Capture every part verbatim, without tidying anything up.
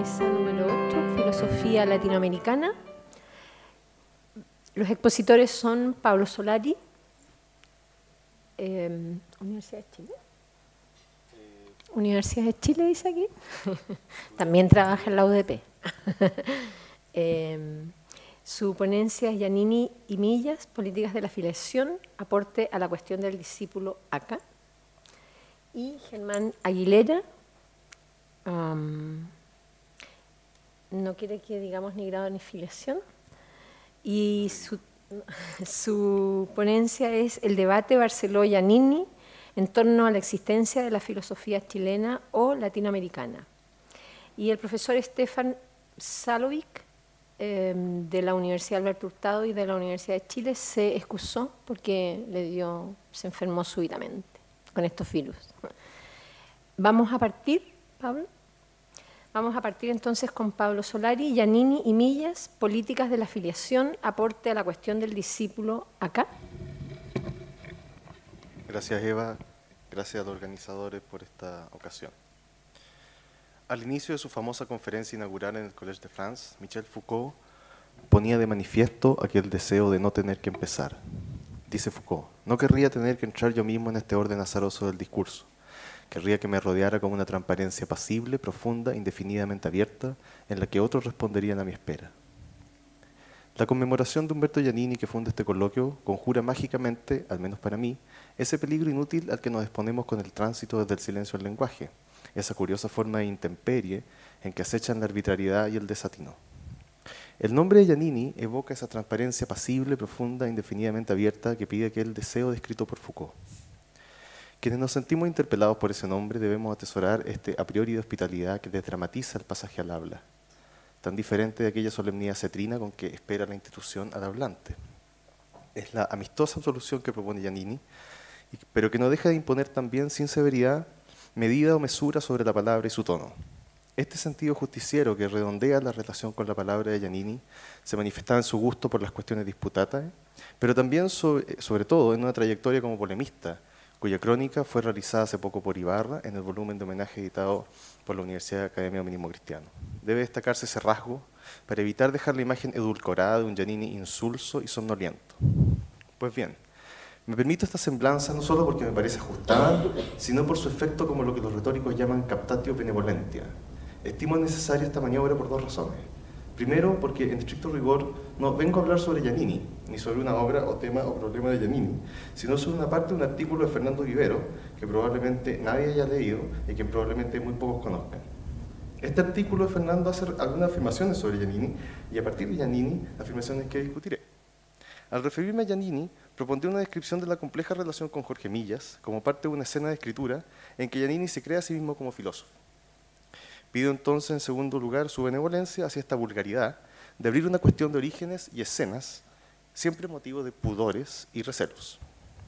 pieza número ocho, Filosofía Latinoamericana. Los expositores son Pablo Solari, eh, Universidad de Chile. Universidad de Chile, dice aquí. También trabaja en la U D P. eh, su ponencia es Giannini y Millas, Políticas de la Afiliación, aporte a la cuestión del discípulo acá. Y Germán Aguilera, um, no quiere que digamos ni grado ni filiación, y su, su ponencia es el debate Barceló-Giannini en torno a la existencia de la filosofía chilena o latinoamericana. Y el profesor Stefan Salovic, eh, de la Universidad Alberto Hurtado y de la Universidad de Chile, se excusó porque le dio, se enfermó súbitamente con estos virus. Vamos a partir, Pablo. Vamos a partir entonces con Pablo Solari, Giannini y Millas, Políticas de la Afiliación, aporte a la cuestión del discípulo acá. Gracias, Eva. Gracias a los organizadores por esta ocasión. Al inicio de su famosa conferencia inaugural en el Collège de France, Michel Foucault ponía de manifiesto aquel deseo de no tener que empezar. Dice Foucault, no querría tener que entrar yo mismo en este orden azaroso del discurso. Querría que me rodeara con una transparencia pasible, profunda, indefinidamente abierta, en la que otros responderían a mi espera. La conmemoración de Humberto Giannini que funda este coloquio conjura mágicamente, al menos para mí, ese peligro inútil al que nos exponemos con el tránsito desde el silencio al lenguaje, esa curiosa forma de intemperie en que acechan la arbitrariedad y el desatino. El nombre de Giannini evoca esa transparencia pasible, profunda, indefinidamente abierta que pide aquel deseo descrito por Foucault. Quienes nos sentimos interpelados por ese nombre debemos atesorar este a priori de hospitalidad que desdramatiza el pasaje al habla, tan diferente de aquella solemnidad cetrina con que espera la institución al hablante. Es la amistosa solución que propone Giannini, pero que no deja de imponer también sin severidad medida o mesura sobre la palabra y su tono. Este sentido justiciero que redondea la relación con la palabra de Giannini se manifestaba en su gusto por las cuestiones disputadas, pero también sobre, sobre todo en una trayectoria como polemista, cuya crónica fue realizada hace poco por Ibarra en el volumen de homenaje editado por la Universidad Academia Humanismo Cristiano. Debe destacarse ese rasgo para evitar dejar la imagen edulcorada de un Giannini insulso y somnoliento. Pues bien, me permito esta semblanza no solo porque me parece ajustada, sino por su efecto como lo que los retóricos llaman captatio benevolentia. Estimo necesaria esta maniobra por dos razones. Primero, porque en estricto rigor no vengo a hablar sobre Giannini, ni sobre una obra o tema o problema de Giannini, sino sobre una parte de un artículo de Fernando Vivero que probablemente nadie haya leído y que probablemente muy pocos conozcan. Este artículo de Fernando hace algunas afirmaciones sobre Giannini y a partir de Giannini, afirmaciones que discutiré. Al referirme a Giannini, propondré una descripción de la compleja relación con Jorge Millas como parte de una escena de escritura en que Giannini se crea a sí mismo como filósofo. Pido entonces, en segundo lugar, su benevolencia hacia esta vulgaridad de abrir una cuestión de orígenes y escenas, siempre motivo de pudores y recelos.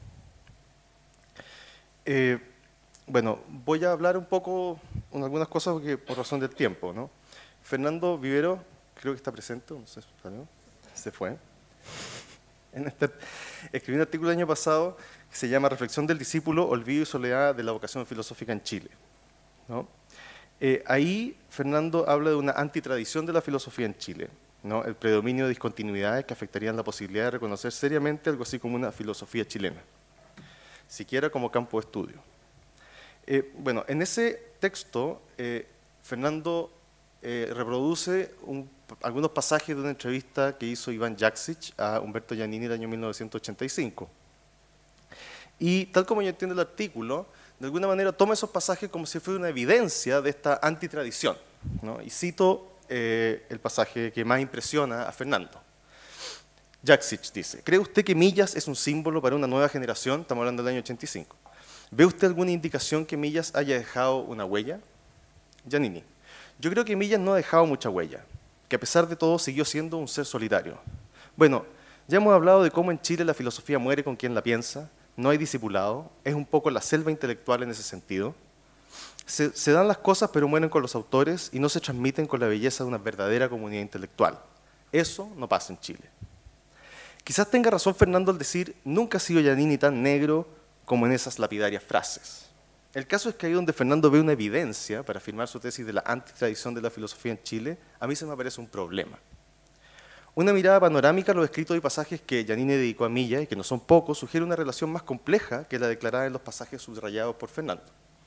Eh, bueno, voy a hablar un poco en algunas cosas porque, por razón del tiempo, ¿no? Fernando Vivero, creo que está presente, no sé, ¿salió? Se fue. En este, escribí un artículo el año pasado que se llama Reflexión del discípulo, olvido y soledad de la vocación filosófica en Chile, ¿no? Eh, ahí Fernando habla de una antitradición de la filosofía en Chile, ¿no? El predominio de discontinuidades que afectarían la posibilidad de reconocer seriamente algo así como una filosofía chilena, siquiera como campo de estudio. Eh, bueno, en ese texto, eh, Fernando eh, reproduce un, algunos pasajes de una entrevista que hizo Iván Jaksic a Humberto Giannini en el año mil novecientos ochenta y cinco. Y tal como yo entiendo el artículo, de alguna manera toma esos pasajes como si fuera una evidencia de esta antitradición, ¿no? Y cito eh, el pasaje que más impresiona a Fernando. Jaksic dice, ¿cree usted que Millas es un símbolo para una nueva generación? Estamos hablando del año ochenta y cinco. ¿Ve usted alguna indicación que Millas haya dejado una huella? Giannini, yo creo que Millas no ha dejado mucha huella, que a pesar de todo siguió siendo un ser solitario. Bueno, ya hemos hablado de cómo en Chile la filosofía muere con quien la piensa, no hay discipulado, es un poco la selva intelectual en ese sentido. Se, se dan las cosas pero mueren con los autores y no se transmiten con la belleza de una verdadera comunidad intelectual. Eso no pasa en Chile. Quizás tenga razón Fernando al decir, nunca ha sido Giannini tan negro como en esas lapidarias frases. El caso es que ahí donde Fernando ve una evidencia para afirmar su tesis de la antitradición de la filosofía en Chile, a mí se me parece un problema. Una mirada panorámica a los escritos y pasajes que Giannini dedicó a Millas, y que no son pocos, sugiere una relación más compleja que la declarada en los pasajes subrayados por Fernando.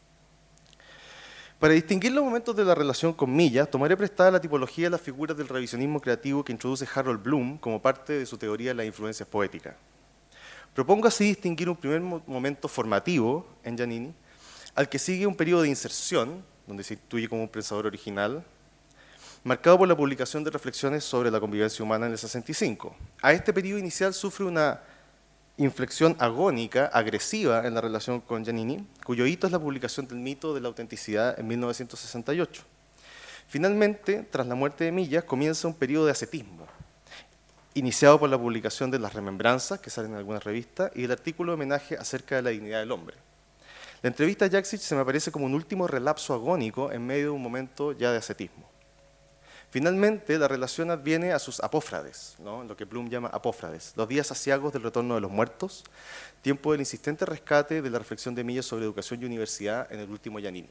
Para distinguir los momentos de la relación con Millas, tomaré prestada la tipología de las figuras del revisionismo creativo que introduce Harold Bloom como parte de su teoría de las influencias poéticas. Propongo así distinguir un primer momento formativo en Giannini, al que sigue un periodo de inserción, donde se intuye como un pensador original, marcado por la publicación de reflexiones sobre la convivencia humana en el sesenta y cinco. A este periodo inicial sufre una inflexión agónica, agresiva en la relación con Giannini, cuyo hito es la publicación del mito de la autenticidad en mil novecientos sesenta y ocho. Finalmente, tras la muerte de Millas, comienza un periodo de ascetismo, iniciado por la publicación de las remembranzas, que salen en algunas revistas, y el artículo de homenaje acerca de la dignidad del hombre. La entrevista a Jaksic se me aparece como un último relapso agónico en medio de un momento ya de ascetismo. Finalmente, la relación adviene a sus apófrades, ¿no? Lo que Bloom llama apófrades, los días aciagos del retorno de los muertos, tiempo del insistente rescate de la reflexión de Millas sobre educación y universidad en el último Giannini.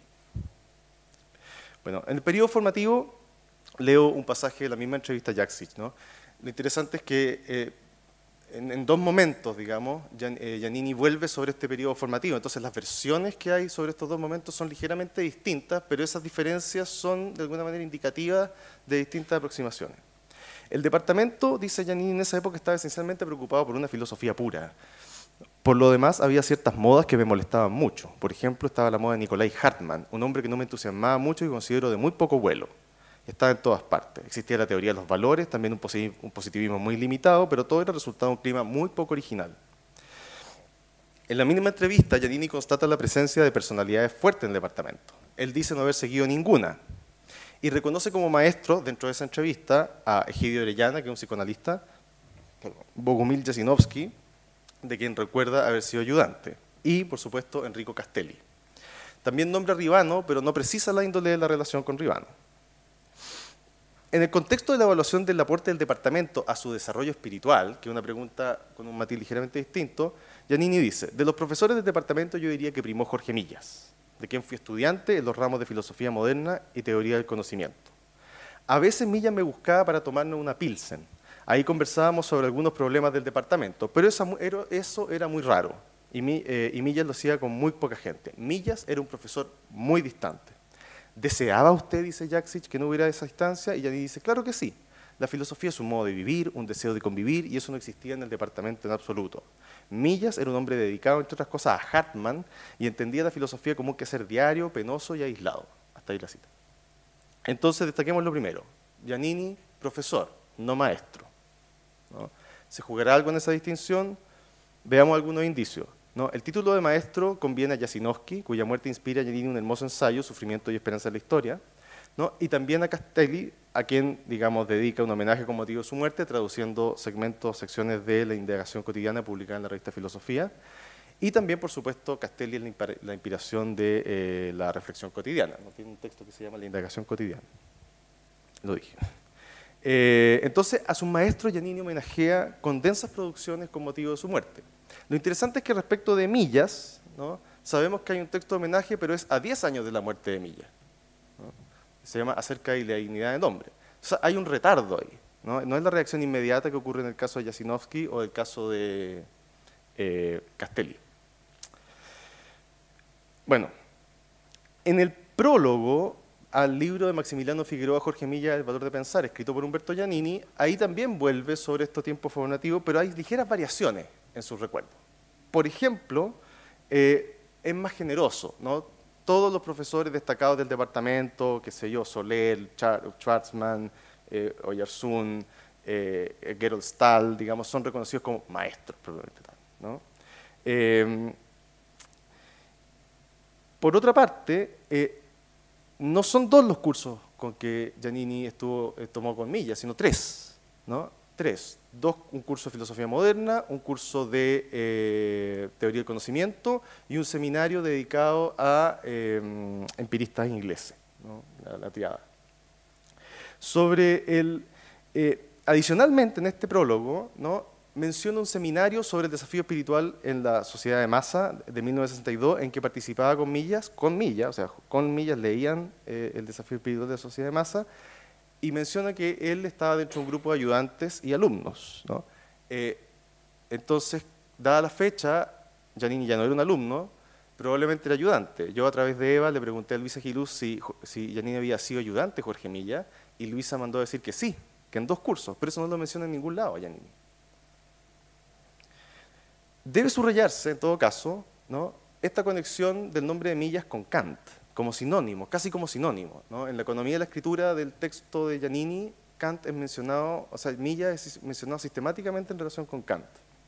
Bueno, en el periodo formativo leo un pasaje de la misma entrevista a Jaksic, ¿no? Lo interesante es que eh, en, en dos momentos, digamos, Giannini vuelve sobre este periodo formativo. Entonces, las versiones que hay sobre estos dos momentos son ligeramente distintas, pero esas diferencias son, de alguna manera, indicativas de distintas aproximaciones. El departamento, dice Giannini, en esa época estaba esencialmente preocupado por una filosofía pura. Por lo demás, había ciertas modas que me molestaban mucho. Por ejemplo, estaba la moda de Nicolai Hartmann, un hombre que no me entusiasmaba mucho y considero de muy poco vuelo. Estaba en todas partes. Existía la teoría de los valores, también un positivismo muy limitado, pero todo era resultado de un clima muy poco original. En la mínima entrevista, Giannini constata la presencia de personalidades fuertes en el departamento. Él dice no haber seguido ninguna, y reconoce como maestro, dentro de esa entrevista, a Egidio Orellana, que es un psicoanalista, Bogumil Jasinovsky, de quien recuerda haber sido ayudante, y, por supuesto, Enrico Castelli. También nombra a Ribano, pero no precisa la índole de la relación con Ribano. En el contexto de la evaluación del aporte del departamento a su desarrollo espiritual, que es una pregunta con un matiz ligeramente distinto, Giannini dice, de los profesores del departamento yo diría que primó Jorge Millas, de quien fui estudiante en los ramos de filosofía moderna y teoría del conocimiento. A veces Millas me buscaba para tomarnos una pilsen. Ahí conversábamos sobre algunos problemas del departamento, pero eso era muy raro y Millas lo hacía con muy poca gente. Millas era un profesor muy distante. ¿Deseaba usted, dice Jaksic, que no hubiera esa distancia? Y Giannini dice, claro que sí. La filosofía es un modo de vivir, un deseo de convivir, y eso no existía en el departamento en absoluto. Millas era un hombre dedicado, entre otras cosas, a Hartmann, y entendía la filosofía como un quehacer diario, penoso y aislado. Hasta ahí la cita. Entonces, destaquemos lo primero. Giannini, profesor, no maestro, ¿no? ¿Se jugará algo en esa distinción? Veamos algunos indicios, ¿no? El título de maestro conviene a Jasinovsky, cuya muerte inspira a Giannini un hermoso ensayo, Sufrimiento y Esperanza en la Historia, ¿no? Y también a Castelli, a quien, digamos, dedica un homenaje con motivo de su muerte, traduciendo segmentos, secciones de la indagación cotidiana publicada en la revista Filosofía, y también, por supuesto, Castelli es la inspiración de eh, la reflexión cotidiana, ¿no? Tiene un texto que se llama La indagación cotidiana. Lo dije. Eh, entonces, a su maestro Giannini homenajea con densas producciones con motivo de su muerte. Lo interesante es que respecto de Millas, ¿no? Sabemos que hay un texto de homenaje, pero es a diez años de la muerte de Millas, ¿no? Se llama Acerca de la dignidad del hombre. O sea, hay un retardo ahí, ¿no? No es la reacción inmediata que ocurre en el caso de Jasinovsky o el caso de eh, Castelli. Bueno, en el prólogo al libro de Maximiliano Figueroa Jorge Millas, El valor de pensar, escrito por Humberto Giannini, ahí también vuelve sobre estos tiempos formativos, pero hay ligeras variaciones en sus recuerdos. Por ejemplo, eh, es más generoso, ¿no? Todos los profesores destacados del departamento, qué sé yo, Soler, Schwarzman, eh, Oyarzún, eh, Gerold Stahl, digamos, son reconocidos como maestros, probablemente tal, ¿no? Eh, por otra parte, eh, no son dos los cursos con que Giannini estuvo, eh, tomó con Millas, sino tres, ¿no? Tres. Dos, un curso de filosofía moderna, un curso de eh, teoría del conocimiento y un seminario dedicado a eh, empiristas ingleses, ¿no? La, la triada. Sobre el, eh, adicionalmente, en este prólogo, ¿no? menciona un seminario sobre el desafío espiritual en la sociedad de masa de mil novecientos sesenta y dos, en que participaba con Millas, con Millas, o sea, con Millas leían eh, el desafío espiritual de la sociedad de masa, y menciona que él estaba dentro de un grupo de ayudantes y alumnos, ¿no? Eh, entonces, dada la fecha, Giannini ya no era un alumno, probablemente era ayudante. Yo a través de Eva le pregunté a Luisa Giluz si, si Giannini había sido ayudante de Jorge Millas, y Luisa mandó a decir que sí, que en dos cursos, pero eso no lo menciona en ningún lado a Giannini. Debe subrayarse, en todo caso, ¿no?, esta conexión del nombre de Millas con Kant, como sinónimo, casi como sinónimo, ¿no? En la economía de la escritura del texto de Giannini, Kant es mencionado, o sea, Millas es mencionado sistemáticamente en relación con Kant.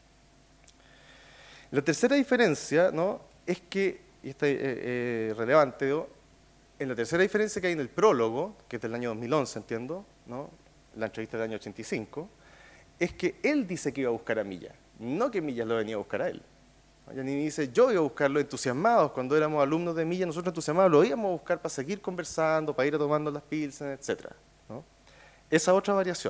La tercera diferencia, ¿no?, es que, y esta es eh, eh, relevante, ¿no?, en la tercera diferencia que hay en el prólogo, que es del año dos mil once, entiendo, ¿no?, la entrevista del año ochenta y cinco, es que él dice que iba a buscar a Millas, no que Millas lo venía a buscar a él. Giannini dice, yo iba a buscarlo entusiasmados, cuando éramos alumnos de Millas, nosotros entusiasmados lo íbamos a buscar para seguir conversando, para ir a tomando las pilsen, etcétera, ¿no? Esa otra variación.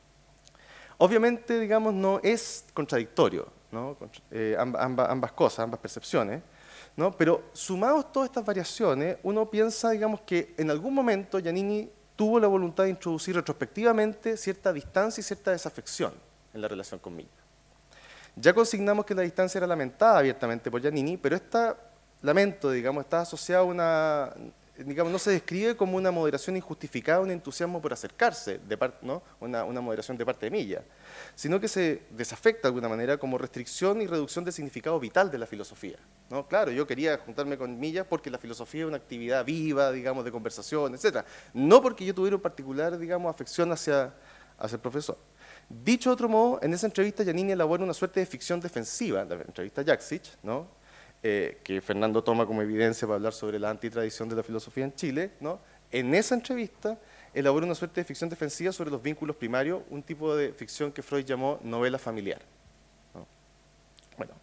Obviamente, digamos, no es contradictorio, ¿no?, eh, ambas, ambas cosas, ambas percepciones, ¿no?, pero sumados todas estas variaciones, uno piensa, digamos, que en algún momento Giannini tuvo la voluntad de introducir retrospectivamente cierta distancia y cierta desafección en la relación con Millas. Ya consignamos que la distancia era lamentada abiertamente por Giannini, pero este lamento, digamos, está asociado a una, digamos, no se describe como una moderación injustificada, un entusiasmo por acercarse, de parte, ¿no?, una, una moderación de parte de Millas, sino que se desafecta de alguna manera como restricción y reducción del significado vital de la filosofía, ¿no? Claro, yo quería juntarme con Millas porque la filosofía es una actividad viva, digamos, de conversación, etcétera, no porque yo tuviera un particular, digamos, afección hacia, hacia el profesor. Dicho de otro modo, en esa entrevista Giannini elabora una suerte de ficción defensiva, la entrevista a Jaksic, ¿no?, eh, que Fernando toma como evidencia para hablar sobre la antitradición de la filosofía en Chile, ¿no? En esa entrevista elabora una suerte de ficción defensiva sobre los vínculos primarios, un tipo de ficción que Freud llamó novela familiar, ¿no? Bueno,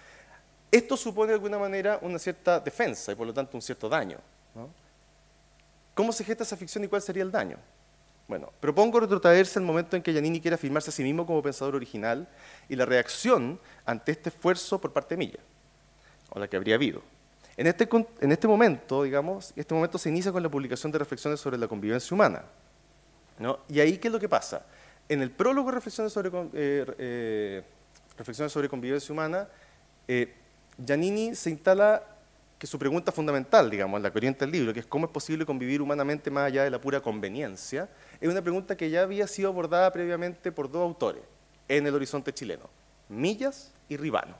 esto supone de alguna manera una cierta defensa y por lo tanto un cierto daño, ¿no? ¿Cómo se gesta esa ficción y cuál sería el daño? Bueno, propongo retrotraerse al momento en que Giannini quiere afirmarse a sí mismo como pensador original y la reacción ante este esfuerzo por parte de Millas, o la que habría habido. En este, en este momento, digamos, este momento se inicia con la publicación de reflexiones sobre la convivencia humana, ¿no? Y ahí, ¿qué es lo que pasa? En el prólogo de reflexiones sobre, eh, eh, reflexiones sobre convivencia humana, eh, Giannini se instala que su pregunta fundamental, digamos, la que orienta el libro, que es cómo es posible convivir humanamente más allá de la pura conveniencia, es una pregunta que ya había sido abordada previamente por dos autores en el horizonte chileno, Millas y Ribano.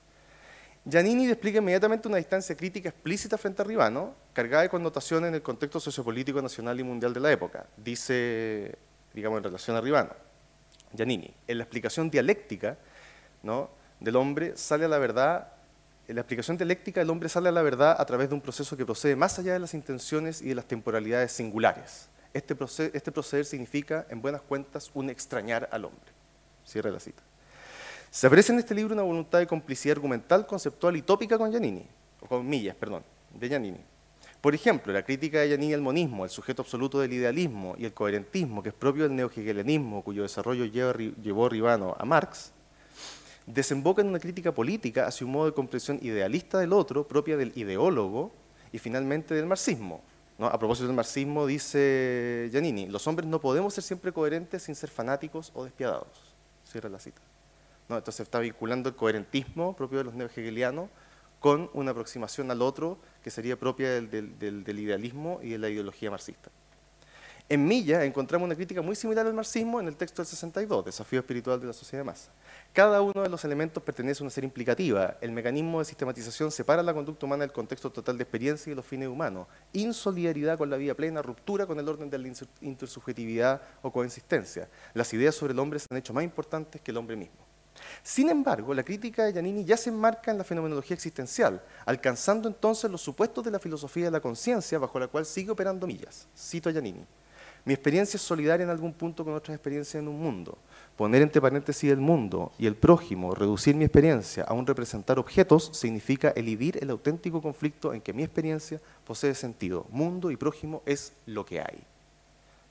Giannini despliega inmediatamente una distancia crítica explícita frente a Ribano, cargada de connotaciones en el contexto sociopolítico nacional y mundial de la época. Dice, digamos, en relación a Ribano, Giannini, en la explicación dialéctica, ¿no?, del hombre sale a la verdad. En la explicación dialéctica, el hombre sale a la verdad a través de un proceso que procede más allá de las intenciones y de las temporalidades singulares. Este proceder, este proceder significa, en buenas cuentas, un extrañar al hombre. Cierra la cita. Se aprecia en este libro una voluntad de complicidad argumental, conceptual y tópica con Giannini, o con Millas, perdón, de Giannini. Por ejemplo, la crítica de Giannini al monismo, el sujeto absoluto del idealismo y el coherentismo, que es propio del neohegelianismo, cuyo desarrollo lleva, llevó Ribano a Marx, desemboca en una crítica política hacia un modo de comprensión idealista del otro, propia del ideólogo y finalmente del marxismo, ¿no? A propósito del marxismo, dice Giannini, los hombres no podemos ser siempre coherentes sin ser fanáticos o despiadados. Cierra la cita, ¿no? Entonces está vinculando el coherentismo propio de los neohegelianos con una aproximación al otro que sería propia del, del, del, del idealismo y de la ideología marxista. En Millas encontramos una crítica muy similar al marxismo en el texto del sesenta y dos, Desafío espiritual de la sociedad de masa. Cada uno de los elementos pertenece a una serie implicativa. El mecanismo de sistematización separa la conducta humana del contexto total de experiencia y de los fines humanos. Insolidaridad con la vida plena, ruptura con el orden de la intersubjetividad o coexistencia. Las ideas sobre el hombre se han hecho más importantes que el hombre mismo. Sin embargo, la crítica de Giannini ya se enmarca en la fenomenología existencial, alcanzando entonces los supuestos de la filosofía de la conciencia bajo la cual sigue operando Millas. Cito a Giannini. Mi experiencia es solidaria en algún punto con otras experiencias en un mundo. Poner entre paréntesis el mundo y el prójimo, reducir mi experiencia a un representar objetos, significa elidir el auténtico conflicto en que mi experiencia posee sentido. Mundo y prójimo es lo que hay.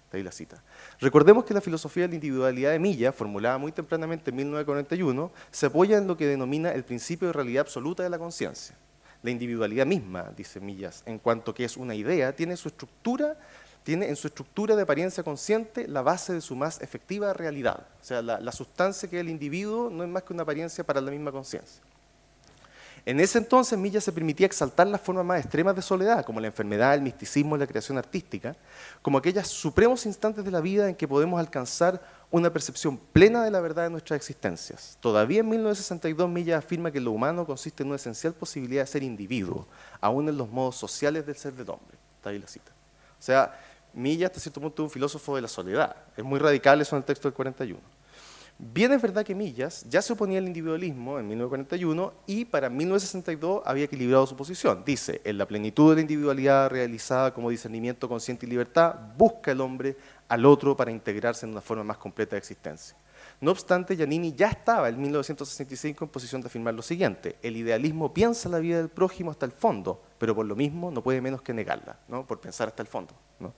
De ahí la cita. Recordemos que la filosofía de la individualidad de Millas, formulada muy tempranamente en mil novecientos cuarenta y uno, se apoya en lo que denomina el principio de realidad absoluta de la conciencia. La individualidad misma, dice Millas, en cuanto que es una idea, tiene, su estructura, tiene en su estructura de apariencia consciente la base de su más efectiva realidad. O sea, la, la sustancia que es el individuo no es más que una apariencia para la misma conciencia. En ese entonces, Millas se permitía exaltar las formas más extremas de soledad, como la enfermedad, el misticismo y la creación artística, como aquellos supremos instantes de la vida en que podemos alcanzar una percepción plena de la verdad de nuestras existencias. Todavía en mil novecientos sesenta y dos, Millas afirma que lo humano consiste en una esencial posibilidad de ser individuo, aún en los modos sociales del ser del hombre. Está ahí la cita. O sea, Millas, hasta cierto punto, es un filósofo de la soledad. Es muy radical eso en el texto del cuarenta y uno. Bien es verdad que Millas ya se oponía al individualismo en mil novecientos cuarenta y uno y para mil novecientos sesenta y dos había equilibrado su posición. Dice, en la plenitud de la individualidad realizada como discernimiento consciente y libertad, busca el hombre al otro para integrarse en una forma más completa de existencia. No obstante, Giannini ya estaba en mil novecientos sesenta y cinco en posición de afirmar lo siguiente: el idealismo piensa la vida del prójimo hasta el fondo, pero por lo mismo no puede menos que negarla, ¿no? Por pensar hasta el fondo, ¿no?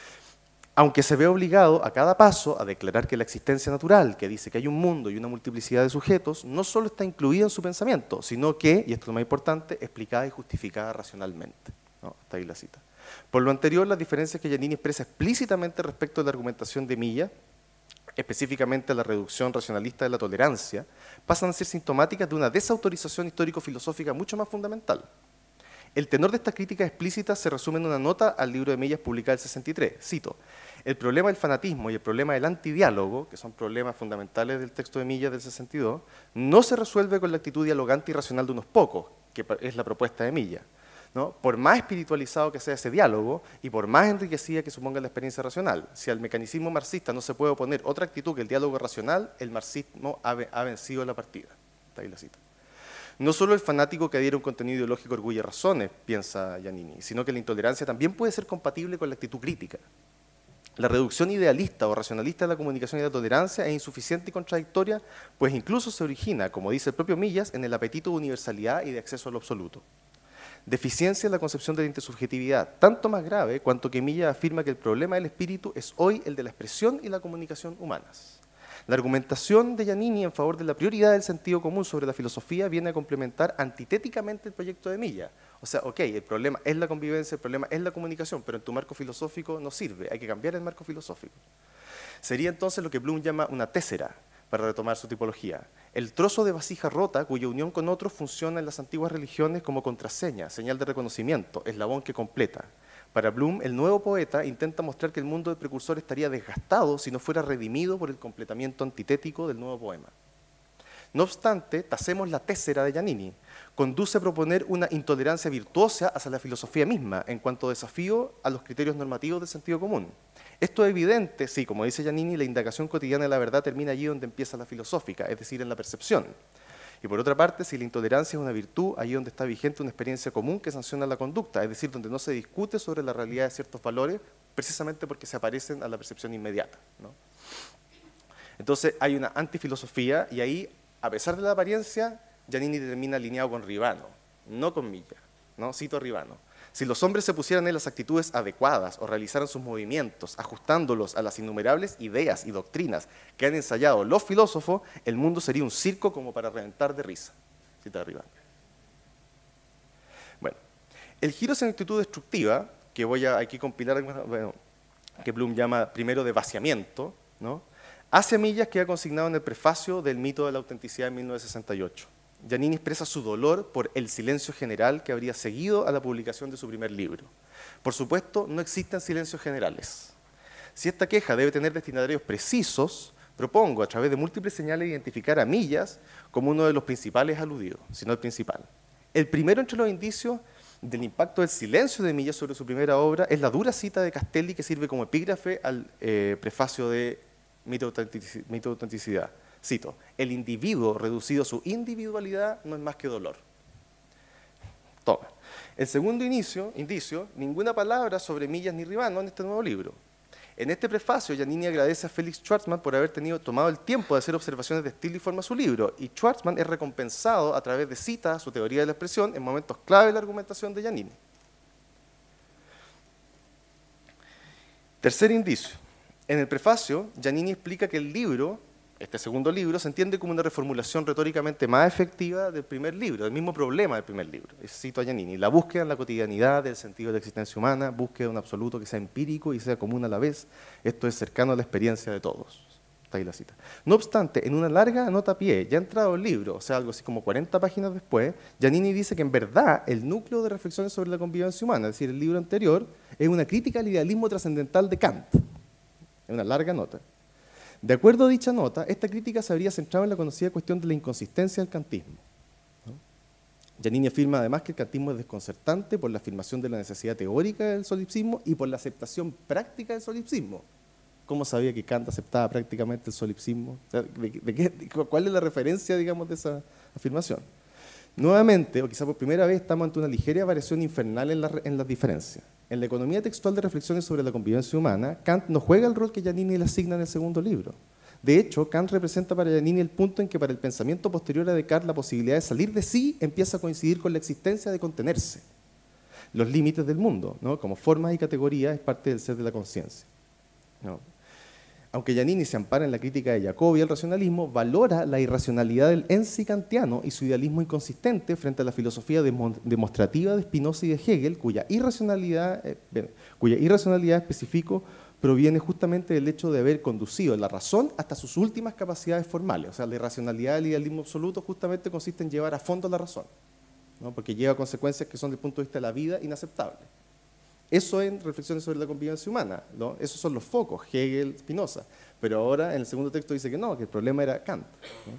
Aunque se ve obligado a cada paso a declarar que la existencia natural, que dice que hay un mundo y una multiplicidad de sujetos, no solo está incluida en su pensamiento, sino que, y esto es lo más importante, explicada y justificada racionalmente, ¿no? Está ahí la cita. Por lo anterior, las diferencias que Giannini expresa explícitamente respecto de la argumentación de Millas, específicamente la reducción racionalista de la tolerancia, pasan a ser sintomáticas de una desautorización histórico-filosófica mucho más fundamental. El tenor de estas críticas explícitas se resume en una nota al libro de Millas publicada en el sesenta y tres. Cito: el problema del fanatismo y el problema del antidiálogo, que son problemas fundamentales del texto de Millas del sesenta y dos, no se resuelve con la actitud dialogante y racional de unos pocos, que es la propuesta de Millas, ¿no? Por más espiritualizado que sea ese diálogo y por más enriquecida que suponga la experiencia racional. Si al mecanismo marxista no se puede oponer otra actitud que el diálogo racional, el marxismo ha, ha vencido la partida. Está ahí la cita. No solo el fanático que adhiere a un contenido ideológico arguye razones, piensa Giannini, sino que la intolerancia también puede ser compatible con la actitud crítica. La reducción idealista o racionalista de la comunicación y de la tolerancia es insuficiente y contradictoria, pues incluso se origina, como dice el propio Millas, en el apetito de universalidad y de acceso a lo absoluto. Deficiencia en la concepción de la intersubjetividad, tanto más grave cuanto que Millas afirma que el problema del espíritu es hoy el de la expresión y la comunicación humanas. La argumentación de Giannini en favor de la prioridad del sentido común sobre la filosofía viene a complementar antitéticamente el proyecto de Millas. O sea, ok, el problema es la convivencia, el problema es la comunicación, pero en tu marco filosófico no sirve, hay que cambiar el marco filosófico. Sería entonces lo que Bloom llama una tésera, para retomar su tipología. El trozo de vasija rota cuya unión con otros funciona en las antiguas religiones como contraseña, señal de reconocimiento, eslabón que completa. Para Bloom, el nuevo poeta intenta mostrar que el mundo del precursor estaría desgastado si no fuera redimido por el completamiento antitético del nuevo poema. No obstante, tasemos la tésera de Giannini. Conduce a proponer una intolerancia virtuosa hacia la filosofía misma en cuanto a desafío a los criterios normativos del sentido común. Esto es evidente, sí, como dice Giannini, la indagación cotidiana de la verdad termina allí donde empieza la filosófica, es decir, en la percepción. Y por otra parte, si la intolerancia es una virtud, allí donde está vigente una experiencia común que sanciona la conducta, es decir, donde no se discute sobre la realidad de ciertos valores, precisamente porque se aparecen a la percepción inmediata, ¿no? Entonces hay una antifilosofía y ahí, a pesar de la apariencia, Giannini termina alineado con Ribano, no con Millas, ¿no? Cito a Ribano: si los hombres se pusieran en las actitudes adecuadas o realizaran sus movimientos, ajustándolos a las innumerables ideas y doctrinas que han ensayado los filósofos, el mundo sería un circo como para reventar de risa. Cita de Ribano. Bueno, el giro hacia la actitud destructiva, que voy a aquí compilar, bueno, que Bloom llama primero de vaciamiento, ¿no?, hace Millas queda consignado en el prefacio del mito de la autenticidad de mil novecientos sesenta y ocho. Giannini expresa su dolor por el silencio general que habría seguido a la publicación de su primer libro. Por supuesto, no existen silencios generales. Si esta queja debe tener destinatarios precisos, propongo a través de múltiples señales identificar a Millas como uno de los principales aludidos, si no el principal. El primero entre los indicios del impacto del silencio de Millas sobre su primera obra es la dura cita de Castelli que sirve como epígrafe al eh, prefacio de Mito de autenticidad. Cito: el individuo reducido a su individualidad no es más que dolor. Toma. El segundo inicio, indicio, ninguna palabra sobre Millas ni Ribano en este nuevo libro. En este prefacio, Giannini agradece a Felix Schwarzman por haber tenido, tomado el tiempo de hacer observaciones de estilo y forma a su libro, y Schwarzman es recompensado a través de citas a su teoría de la expresión en momentos clave de la argumentación de Giannini. Tercer indicio. En el prefacio, Giannini explica que el libro, este segundo libro, se entiende como una reformulación retóricamente más efectiva del primer libro, del mismo problema del primer libro. Cito a Giannini: la búsqueda en la cotidianidad del sentido de la existencia humana, búsqueda de un absoluto que sea empírico y sea común a la vez. Esto es cercano a la experiencia de todos. Está ahí la cita. No obstante, en una larga nota a pie, ya entrado el libro, o sea, algo así como cuarenta páginas después, Giannini dice que en verdad el núcleo de reflexiones sobre la convivencia humana, es decir, el libro anterior, es una crítica al idealismo trascendental de Kant. Es una larga nota. De acuerdo a dicha nota, esta crítica se habría centrado en la conocida cuestión de la inconsistencia del kantismo, ¿no? Giannini afirma además que el kantismo es desconcertante por la afirmación de la necesidad teórica del solipsismo y por la aceptación práctica del solipsismo. ¿Cómo sabía que Kant aceptaba prácticamente el solipsismo? O sea, ¿de, de qué, ¿cuál es la referencia, digamos, de esa afirmación? Nuevamente, o quizá por primera vez, estamos ante una ligera variación infernal en, la, en las diferencias. En la economía textual de reflexiones sobre la convivencia humana, Kant no juega el rol que Giannini le asigna en el segundo libro. De hecho, Kant representa para Giannini el punto en que para el pensamiento posterior a Descartes la posibilidad de salir de sí empieza a coincidir con la existencia de contenerse. Los límites del mundo, ¿no?, como formas y categorías, es parte del ser de la conciencia, ¿no? Aunque Giannini se ampara en la crítica de Jacobi al racionalismo, valora la irracionalidad del ensi kantiano y su idealismo inconsistente frente a la filosofía demostrativa de Spinoza y de Hegel, cuya irracionalidad, eh, cuya irracionalidad específico proviene justamente del hecho de haber conducido la razón hasta sus últimas capacidades formales. O sea, la irracionalidad del idealismo absoluto justamente consiste en llevar a fondo la razón, ¿no?, porque lleva consecuencias que son, desde el punto de vista de la vida, inaceptables. Eso en Reflexiones sobre la convivencia humana, ¿no? Esos son los focos, Hegel, Spinoza. Pero ahora en el segundo texto dice que no, que el problema era Kant, ¿no?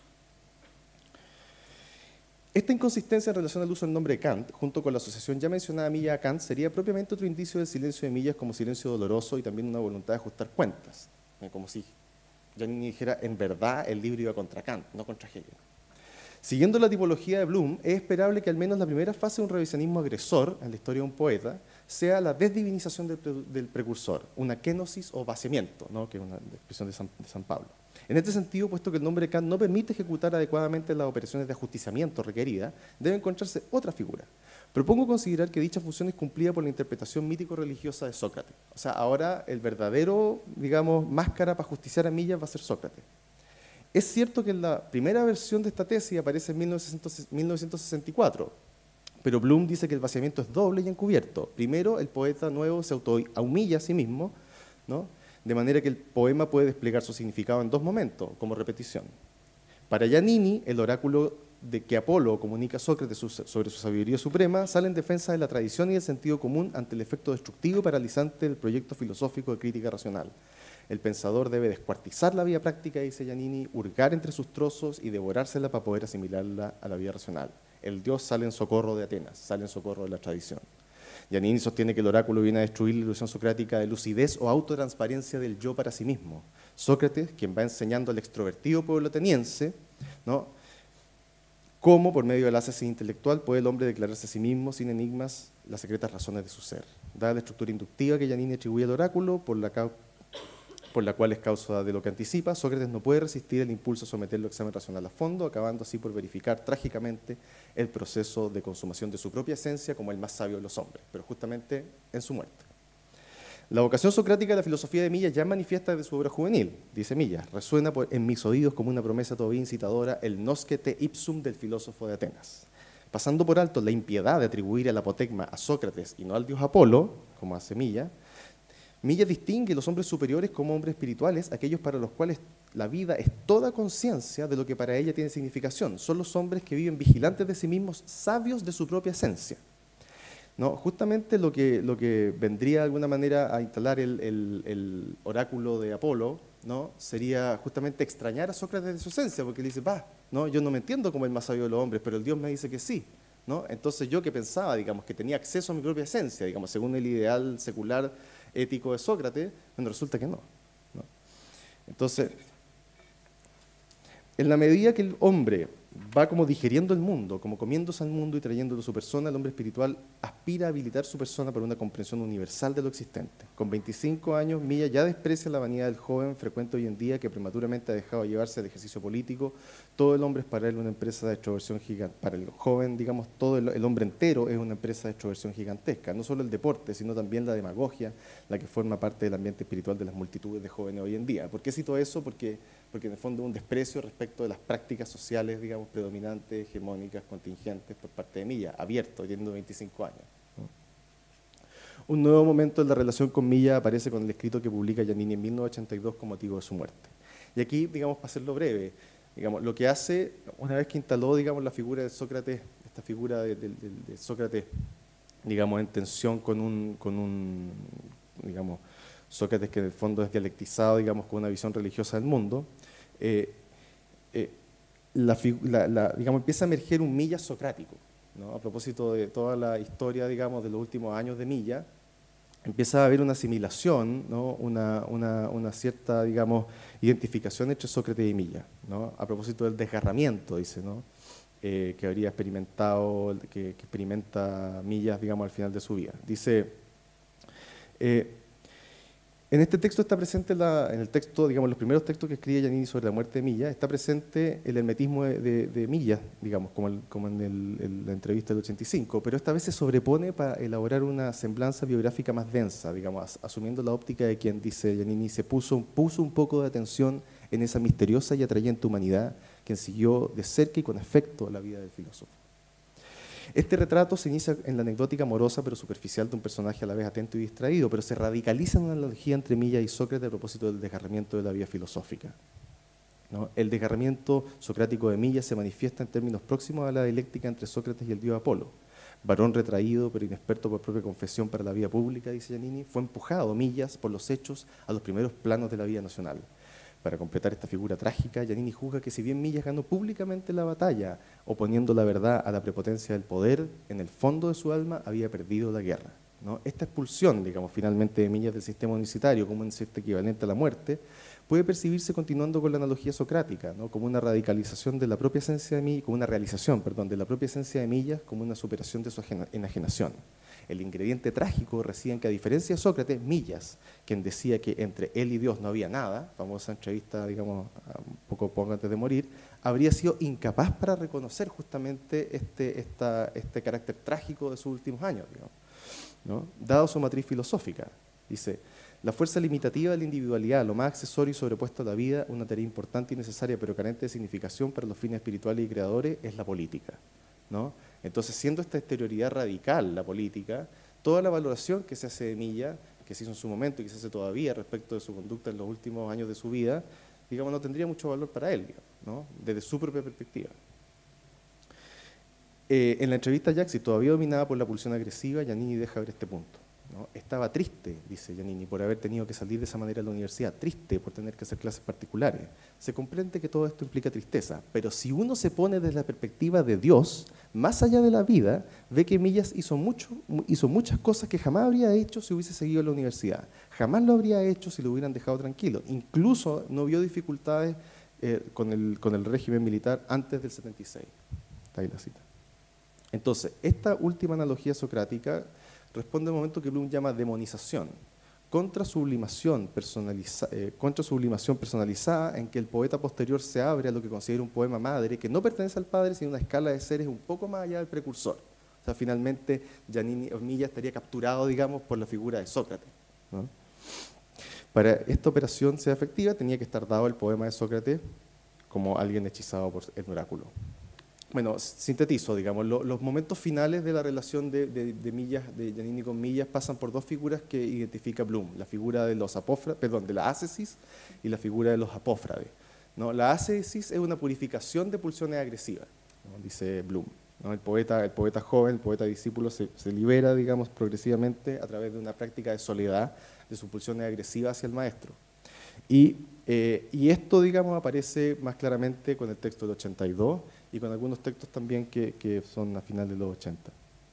Esta inconsistencia en relación al uso del nombre Kant, junto con la asociación ya mencionada Millas a Kant, sería propiamente otro indicio del silencio de Millas como silencio doloroso y también una voluntad de ajustar cuentas, ¿eh? Como si Giannini dijera, en verdad el libro iba contra Kant, no contra Hegel. Siguiendo la tipología de Bloom, es esperable que al menos la primera fase de un revisionismo agresor en la historia de un poeta sea la desdivinización del, pre del precursor, una kenosis o vaciamiento, ¿no?, que es una expresión de San, de San Pablo. En este sentido, puesto que el nombre Kant no permite ejecutar adecuadamente las operaciones de ajusticiamiento requeridas, debe encontrarse otra figura. Propongo considerar que dicha función es cumplida por la interpretación mítico-religiosa de Sócrates. O sea, ahora el verdadero, digamos, máscara para justiciar a Millas va a ser Sócrates. Es cierto que en la primera versión de esta tesis aparece en mil novecientos sesenta y cuatro, pero Bloom dice que el vaciamiento es doble y encubierto. Primero, el poeta nuevo se auto-humilla a sí mismo, ¿no?, de manera que el poema puede desplegar su significado en dos momentos, como repetición. Para Giannini, el oráculo de que Apolo comunica a Sócrates sobre su sabiduría suprema sale en defensa de la tradición y del sentido común ante el efecto destructivo y paralizante del proyecto filosófico de crítica racional. El pensador debe descuartizar la vida práctica, dice Giannini, hurgar entre sus trozos y devorársela para poder asimilarla a la vida racional. El Dios sale en socorro de Atenas, sale en socorro de la tradición. Giannini sostiene que el oráculo viene a destruir la ilusión socrática de lucidez o autotransparencia del yo para sí mismo. Sócrates, quien va enseñando al extrovertido pueblo ateniense, ¿no?, cómo, por medio del ascesis intelectual, puede el hombre declararse a sí mismo, sin enigmas, las secretas razones de su ser. Dada la estructura inductiva que Giannini atribuye al oráculo, por la por la cual es causa de lo que anticipa, Sócrates no puede resistir el impulso a someterlo a examen racional a fondo, acabando así por verificar trágicamente el proceso de consumación de su propia esencia como el más sabio de los hombres, pero justamente en su muerte. La vocación socrática de la filosofía de Millas ya manifiesta desde su obra juvenil, dice Millas, resuena por, en mis oídos como una promesa todavía incitadora el nosce te ipsum del filósofo de Atenas. Pasando por alto la impiedad de atribuir el apotegma a Sócrates y no al dios Apolo, como hace Millas, Millas distingue los hombres superiores como hombres espirituales, aquellos para los cuales la vida es toda conciencia de lo que para ella tiene significación. Son los hombres que viven vigilantes de sí mismos, sabios de su propia esencia. ¿No? Justamente lo que, lo que vendría de alguna manera a instalar el, el, el oráculo de Apolo, ¿no?, sería justamente extrañar a Sócrates de su esencia, porque él dice, va, ¿no?, yo no me entiendo como el más sabio de los hombres, pero el Dios me dice que sí, ¿no? Entonces yo que pensaba, digamos, que tenía acceso a mi propia esencia, digamos, según el ideal secular ético de Sócrates, bueno, resulta que no, ¿no? Entonces, en la medida que el hombre va como digeriendo el mundo, como comiéndose al mundo y trayéndolo a su persona. El hombre espiritual aspira a habilitar su persona para una comprensión universal de lo existente. Con veinticinco años, Milla ya desprecia la vanidad del joven frecuente hoy en día que prematuramente ha dejado llevarse al ejercicio político. Todo el hombre es para él una empresa de extroversión gigante. Para el joven, digamos, todo el, el hombre entero es una empresa de extroversión gigantesca. No solo el deporte, sino también la demagogia, la que forma parte del ambiente espiritual de las multitudes de jóvenes hoy en día. ¿Por qué cito eso? Porque, porque en el fondo es un desprecio respecto de las prácticas sociales, digamos, predominantes, hegemónicas, contingentes por parte de Milla, abierto, teniendo veinticinco años. ¿no? Un nuevo momento en la relación con Milla aparece con el escrito que publica Giannini en mil novecientos ochenta y dos con motivo de su muerte. Y aquí, digamos, para hacerlo breve, digamos, lo que hace, una vez que instaló, digamos, la figura de Sócrates, esta figura de, de, de, de Sócrates, digamos, en tensión con un, con un, digamos, Sócrates que en el fondo es dialectizado, digamos, con una visión religiosa del mundo, eh, eh, la, la, la, digamos, empieza a emerger un Milla socrático, ¿no? A propósito de toda la historia, digamos, de los últimos años de Milla, empieza a haber una asimilación, ¿no? una, una, una cierta, digamos, identificación entre Sócrates y Milla, ¿no? A propósito del desgarramiento, dice, ¿no? eh, que habría experimentado, que, que experimenta Millas, digamos, al final de su vida. Dice, eh, en este texto está presente, la, en el texto, digamos, los primeros textos que escribe Giannini sobre la muerte de Millas, está presente el hermetismo de, de, de Millas, digamos, como, el, como en el, el, la entrevista del ochenta y cinco, pero esta vez se sobrepone para elaborar una semblanza biográfica más densa, digamos, asumiendo la óptica de quien, dice Giannini, se puso, puso un poco de atención en esa misteriosa y atrayente humanidad, quien siguió de cerca y con afecto la vida del filósofo. Este retrato se inicia en la anecdótica amorosa pero superficial de un personaje a la vez atento y distraído, pero se radicaliza en una analogía entre Millas y Sócrates a propósito del desgarramiento de la vida filosófica. ¿no? El desgarramiento socrático de Millas se manifiesta en términos próximos a la dialéctica entre Sócrates y el dios Apolo. Varón retraído pero inexperto por propia confesión para la vida pública, dice Giannini, fue empujado Millas por los hechos a los primeros planos de la vida nacional. Para completar esta figura trágica, Giannini juzga que si bien Millas ganó públicamente la batalla, oponiendo la verdad a la prepotencia del poder, en el fondo de su alma había perdido la guerra. ¿no? Esta expulsión, digamos, finalmente de Millas del sistema unicitario como un cierto equivalente a la muerte, puede percibirse continuando con la analogía socrática, ¿no? como una radicalización de la propia esencia de Millas, como una realización, perdón, de la propia esencia de Millas, como una superación de su enajenación. El ingrediente trágico reside en que, a diferencia de Sócrates, Millas, quien decía que entre él y Dios no había nada, famosa entrevista, digamos, un poco, poco antes de morir, habría sido incapaz para reconocer justamente este, esta, este carácter trágico de sus últimos años, digamos, ¿no? Dado su matriz filosófica. Dice, la fuerza limitativa de la individualidad, lo más accesorio y sobrepuesto a la vida, una tarea importante y necesaria, pero carente de significación para los fines espirituales y creadores, es la política, ¿no? Entonces, siendo esta exterioridad radical la política, toda la valoración que se hace de Millas, que se hizo en su momento y que se hace todavía respecto de su conducta en los últimos años de su vida, digamos, no tendría mucho valor para él, digamos, ¿no? Desde su propia perspectiva. Eh, en la entrevista a Yaxi, todavía dominada por la pulsión agresiva, Giannini deja ver este punto. ¿no? Estaba triste, dice Giannini, por haber tenido que salir de esa manera a la universidad, triste por tener que hacer clases particulares. Se comprende que todo esto implica tristeza, pero si uno se pone desde la perspectiva de Dios, más allá de la vida, ve que Millas hizo, mucho, hizo muchas cosas que jamás habría hecho si hubiese seguido en la universidad. Jamás lo habría hecho si lo hubieran dejado tranquilo. Incluso no vio dificultades eh, con, el, con el régimen militar antes del setenta y seis. Está ahí la cita. Entonces, esta última analogía socrática responde al momento que Bloom llama demonización, contra sublimación, personaliza, eh, contra sublimación personalizada, en que el poeta posterior se abre a lo que considera un poema madre, que no pertenece al padre, sino una escala de seres un poco más allá del precursor. O sea, finalmente, Giannini Millas estaría capturado, digamos, por la figura de Sócrates. ¿no? Para esta operación sea efectiva, tenía que estar dado el poema de Sócrates como alguien hechizado por el oráculo. Bueno, sintetizo, digamos, lo, los momentos finales de la relación de, de, de Millas, de Giannini con Millas, pasan por dos figuras que identifica Bloom, la figura de los apófrades, perdón, de la ácesis y la figura de los apófrades. ¿no? La ácesis es una purificación de pulsiones agresivas, ¿no? dice Bloom. ¿no? El, poeta, el poeta joven, el poeta discípulo se, se libera, digamos, progresivamente a través de una práctica de soledad de sus pulsiones agresivas hacia el maestro. Y, eh, y esto, digamos, aparece más claramente con el texto del ochenta y dos y con algunos textos también que, que son a finales de los ochenta.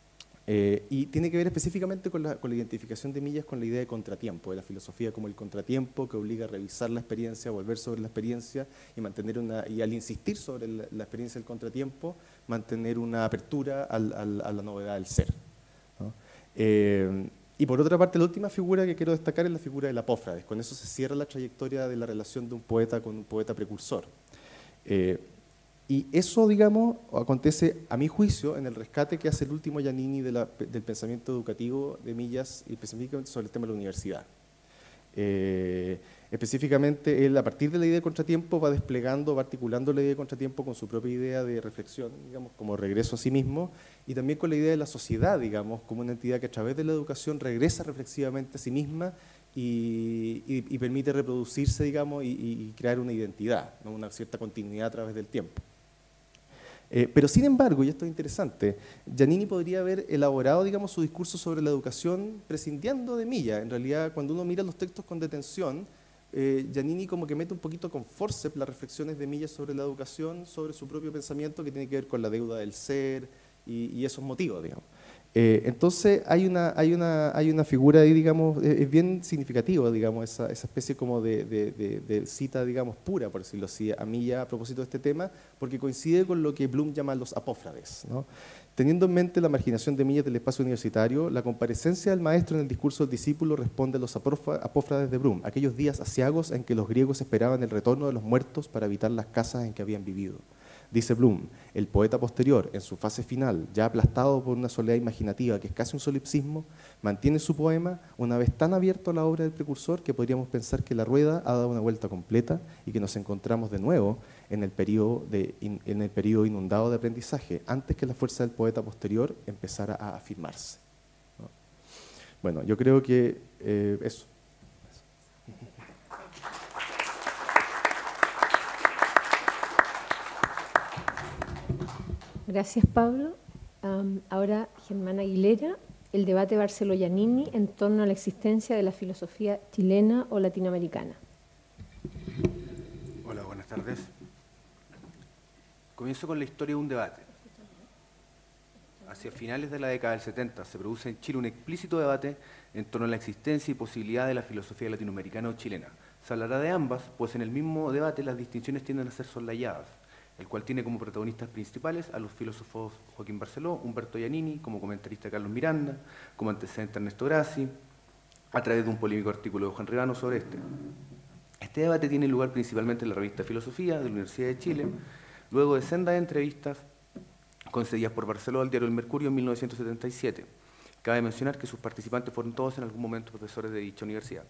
Eh, y tiene que ver específicamente con la, con la identificación de Millas con la idea de contratiempo, de la filosofía como el contratiempo que obliga a revisar la experiencia, a volver sobre la experiencia y mantener una, y al insistir sobre la, la experiencia del contratiempo, mantener una apertura al, al, a la novedad del ser, ¿no? Eh, y por otra parte, la última figura que quiero destacar es la figura del apófrades. Con eso se cierra la trayectoria de la relación de un poeta con un poeta precursor. Eh, Y eso, digamos, acontece, a mi juicio, en el rescate que hace el último Giannini de la, del pensamiento educativo de Millas, y específicamente sobre el tema de la universidad. Eh, específicamente, él, a partir de la idea de contratiempo, va desplegando, va articulando la idea de contratiempo con su propia idea de reflexión, digamos, como regreso a sí mismo, y también con la idea de la sociedad, digamos, como una entidad que a través de la educación regresa reflexivamente a sí misma y, y, y permite reproducirse, digamos, y, y crear una identidad, ¿no? Una cierta continuidad a través del tiempo. Eh, pero sin embargo, y esto es interesante, Giannini podría haber elaborado, digamos, su discurso sobre la educación prescindiendo de Millas. En realidad, cuando uno mira los textos con detención, eh, Giannini como que mete un poquito con forceps las reflexiones de Millas sobre la educación, sobre su propio pensamiento que tiene que ver con la deuda del ser y, y esos motivos, digamos. Eh, entonces hay una, hay, una, hay una figura ahí, digamos, es, es bien significativa, digamos, esa, esa especie como de, de, de, de cita, digamos, pura, por decirlo así, a Millas a propósito de este tema, porque coincide con lo que Bloom llama los apófrades, ¿no? Teniendo en mente la marginación de Millas del espacio universitario, la comparecencia del maestro en el discurso del discípulo responde a los apófrades de Bloom, aquellos días aciagos en que los griegos esperaban el retorno de los muertos para habitar las casas en que habían vivido. Dice Bloom, el poeta posterior, en su fase final, ya aplastado por una soledad imaginativa que es casi un solipsismo, mantiene su poema una vez tan abierto a la obra del precursor que podríamos pensar que la rueda ha dado una vuelta completa y que nos encontramos de nuevo en el periodo, de, en el periodo inundado de aprendizaje, antes que la fuerza del poeta posterior empezara a afirmarse, ¿no? Bueno, yo creo que eh, eso. Gracias, Pablo. Um, ahora, Germán Aguilera, el debate Barceló-Giannini en torno a la existencia de la filosofía chilena o latinoamericana. Hola, buenas tardes. Comienzo con la historia de un debate. Hacia finales de la década del setenta se produce en Chile un explícito debate en torno a la existencia y posibilidad de la filosofía latinoamericana o chilena. Se hablará de ambas, pues en el mismo debate las distinciones tienden a ser soslayadas, el cual tiene como protagonistas principales a los filósofos Joaquín Barceló, Humberto Giannini, como comentarista Carlos Miranda, como antecedente Ernesto Grassi, a través de un polémico artículo de Juan Rivano sobre este. Este debate tiene lugar principalmente en la revista Filosofía de la Universidad de Chile, luego de sendas de entrevistas concedidas por Barceló al diario El Mercurio en mil novecientos setenta y siete. Cabe mencionar que sus participantes fueron todos en algún momento profesores de dicha universidad.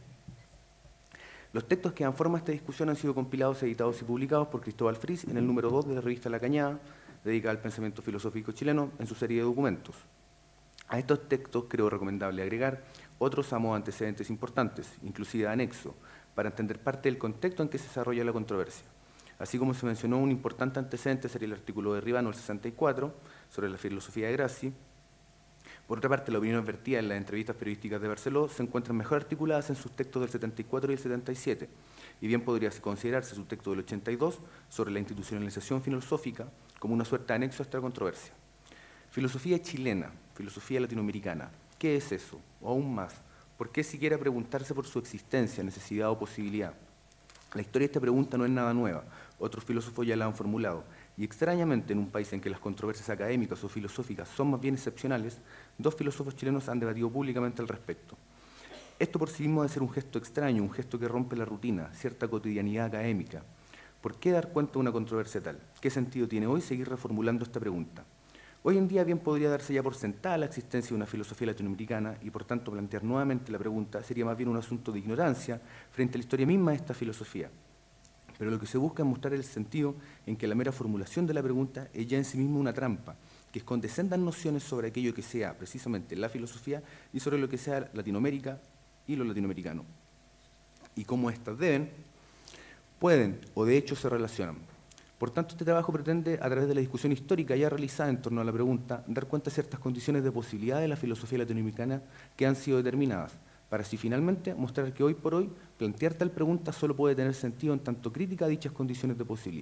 Los textos que dan forma a esta discusión han sido compilados, editados y publicados por Cristóbal Fris en el número dos de la revista La Cañada, dedicada al pensamiento filosófico chileno, en su serie de documentos. A estos textos creo recomendable agregar otros a modo antecedentes importantes, inclusive anexo, para entender parte del contexto en que se desarrolla la controversia. Así como se mencionó un importante antecedente sería el artículo de Rivano, el sesenta y cuatro, sobre la filosofía de Grassi. Por otra parte, las opiniones vertidas en las entrevistas periodísticas de Barceló se encuentran mejor articuladas en sus textos del setenta y cuatro y el setenta y siete, y bien podría considerarse su texto del ochenta y dos sobre la institucionalización filosófica como una suerte de anexo a esta controversia. Filosofía chilena, filosofía latinoamericana, ¿qué es eso? O aún más, ¿por qué siquiera preguntarse por su existencia, necesidad o posibilidad? La historia de esta pregunta no es nada nueva, otros filósofos ya la han formulado, y extrañamente en un país en que las controversias académicas o filosóficas son más bien excepcionales, dos filósofos chilenos han debatido públicamente al respecto. Esto por sí mismo debe ser un gesto extraño, un gesto que rompe la rutina, cierta cotidianidad académica. ¿Por qué dar cuenta de una controversia tal? ¿Qué sentido tiene hoy seguir reformulando esta pregunta? Hoy en día bien podría darse ya por sentada la existencia de una filosofía latinoamericana y por tanto plantear nuevamente la pregunta sería más bien un asunto de ignorancia frente a la historia misma de esta filosofía. Pero lo que se busca es mostrar el sentido en que la mera formulación de la pregunta es ya en sí misma una trampa, que esconde sendas nociones sobre aquello que sea precisamente la filosofía y sobre lo que sea Latinoamérica y lo latinoamericano. Y cómo éstas deben, pueden o de hecho se relacionan. Por tanto, este trabajo pretende, a través de la discusión histórica ya realizada en torno a la pregunta, dar cuenta de ciertas condiciones de posibilidad de la filosofía latinoamericana que han sido determinadas, para así finalmente mostrar que hoy por hoy plantear tal pregunta solo puede tener sentido en tanto crítica a dichas condiciones de posibilidad.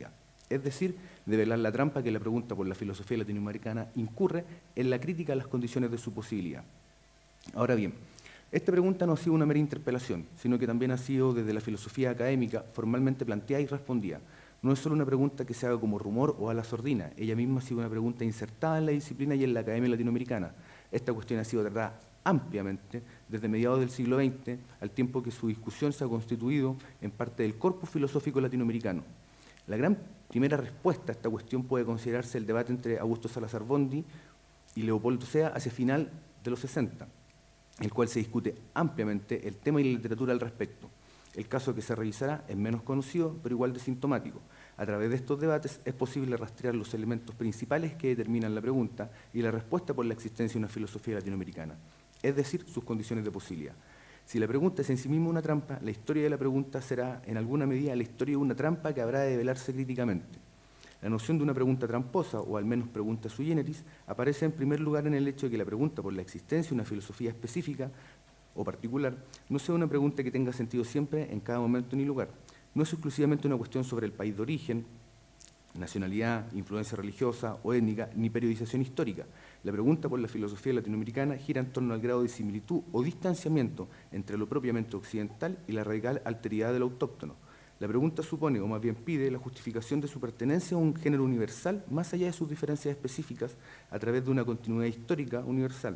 es decir, develar la trampa que la pregunta por la filosofía latinoamericana incurre en la crítica a las condiciones de su posibilidad. Ahora bien, esta pregunta no ha sido una mera interpelación, sino que también ha sido desde la filosofía académica formalmente planteada y respondida. No es solo una pregunta que se haga como rumor o a la sordina, ella misma ha sido una pregunta insertada en la disciplina y en la academia latinoamericana. Esta cuestión ha sido tratada ampliamente desde mediados del siglo veinte, al tiempo que su discusión se ha constituido en parte del corpus filosófico latinoamericano. La gran primera respuesta a esta cuestión puede considerarse el debate entre Augusto Salazar Bondy y Leopoldo Sea hacia final de los sesenta, en el cual se discute ampliamente el tema y la literatura al respecto. El caso que se revisará es menos conocido, pero igual de sintomático. A través de estos debates es posible rastrear los elementos principales que determinan la pregunta y la respuesta por la existencia de una filosofía latinoamericana, es decir, sus condiciones de posibilidad. Si la pregunta es en sí misma una trampa, la historia de la pregunta será en alguna medida la historia de una trampa que habrá de develarse críticamente. La noción de una pregunta tramposa, o al menos pregunta sui generis, aparece en primer lugar en el hecho de que la pregunta por la existencia de una filosofía específica o particular no sea una pregunta que tenga sentido siempre, en cada momento ni lugar. No es exclusivamente una cuestión sobre el país de origen, nacionalidad, influencia religiosa o étnica, ni periodización histórica. La pregunta por la filosofía latinoamericana gira en torno al grado de similitud o distanciamiento entre lo propiamente occidental y la radical alteridad del autóctono. La pregunta supone, o más bien pide, la justificación de su pertenencia a un género universal más allá de sus diferencias específicas a través de una continuidad histórica universal.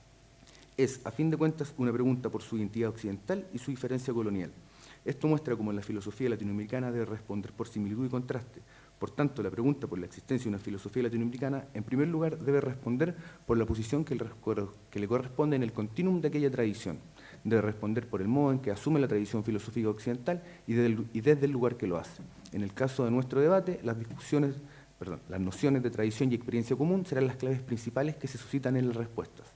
Es, a fin de cuentas, una pregunta por su identidad occidental y su diferencia colonial. Esto muestra cómo la filosofía latinoamericana debe responder por similitud y contraste. Por tanto, la pregunta por la existencia de una filosofía latinoamericana, en primer lugar, debe responder por la posición que le, que le corresponde en el continuum de aquella tradición. Debe responder por el modo en que asume la tradición filosófica occidental y, de, y desde el lugar que lo hace. En el caso de nuestro debate, las discusiones, perdón, las nociones de tradición y experiencia común serán las claves principales que se suscitan en las respuestas.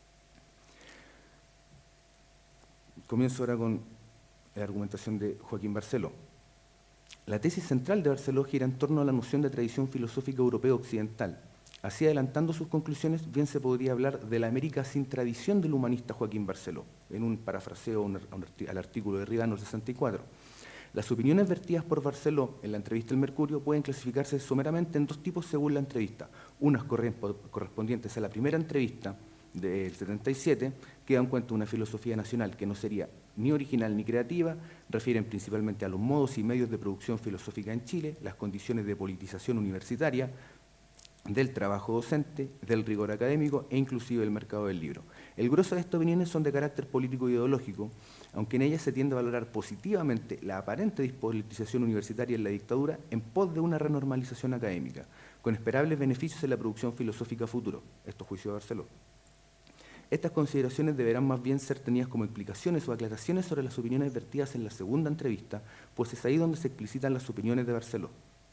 Comienzo ahora con la argumentación de Joaquín Barceló. La tesis central de Barceló gira en torno a la noción de tradición filosófica europea occidental. Así, adelantando sus conclusiones, bien se podría hablar de la América sin tradición del humanista Joaquín Barceló, en un parafraseo al artículo de Ridano sesenta y cuatro. Las opiniones vertidas por Barceló en la entrevista El Mercurio pueden clasificarse someramente en dos tipos según la entrevista. Unas correspondientes a la primera entrevista del setenta y siete, que dan cuenta de una filosofía nacional que no sería ni original ni creativa, refieren principalmente a los modos y medios de producción filosófica en Chile, las condiciones de politización universitaria, del trabajo docente, del rigor académico e inclusive del mercado del libro. El grueso de estas opiniones son de carácter político e ideológico, aunque en ellas se tiende a valorar positivamente la aparente despolitización universitaria en la dictadura en pos de una renormalización académica, con esperables beneficios en la producción filosófica futuro. Esto juicio de Barceló. Estas consideraciones deberán más bien ser tenidas como explicaciones o aclaraciones sobre las opiniones vertidas en la segunda entrevista, pues es ahí donde se explicitan las opiniones de Barceló.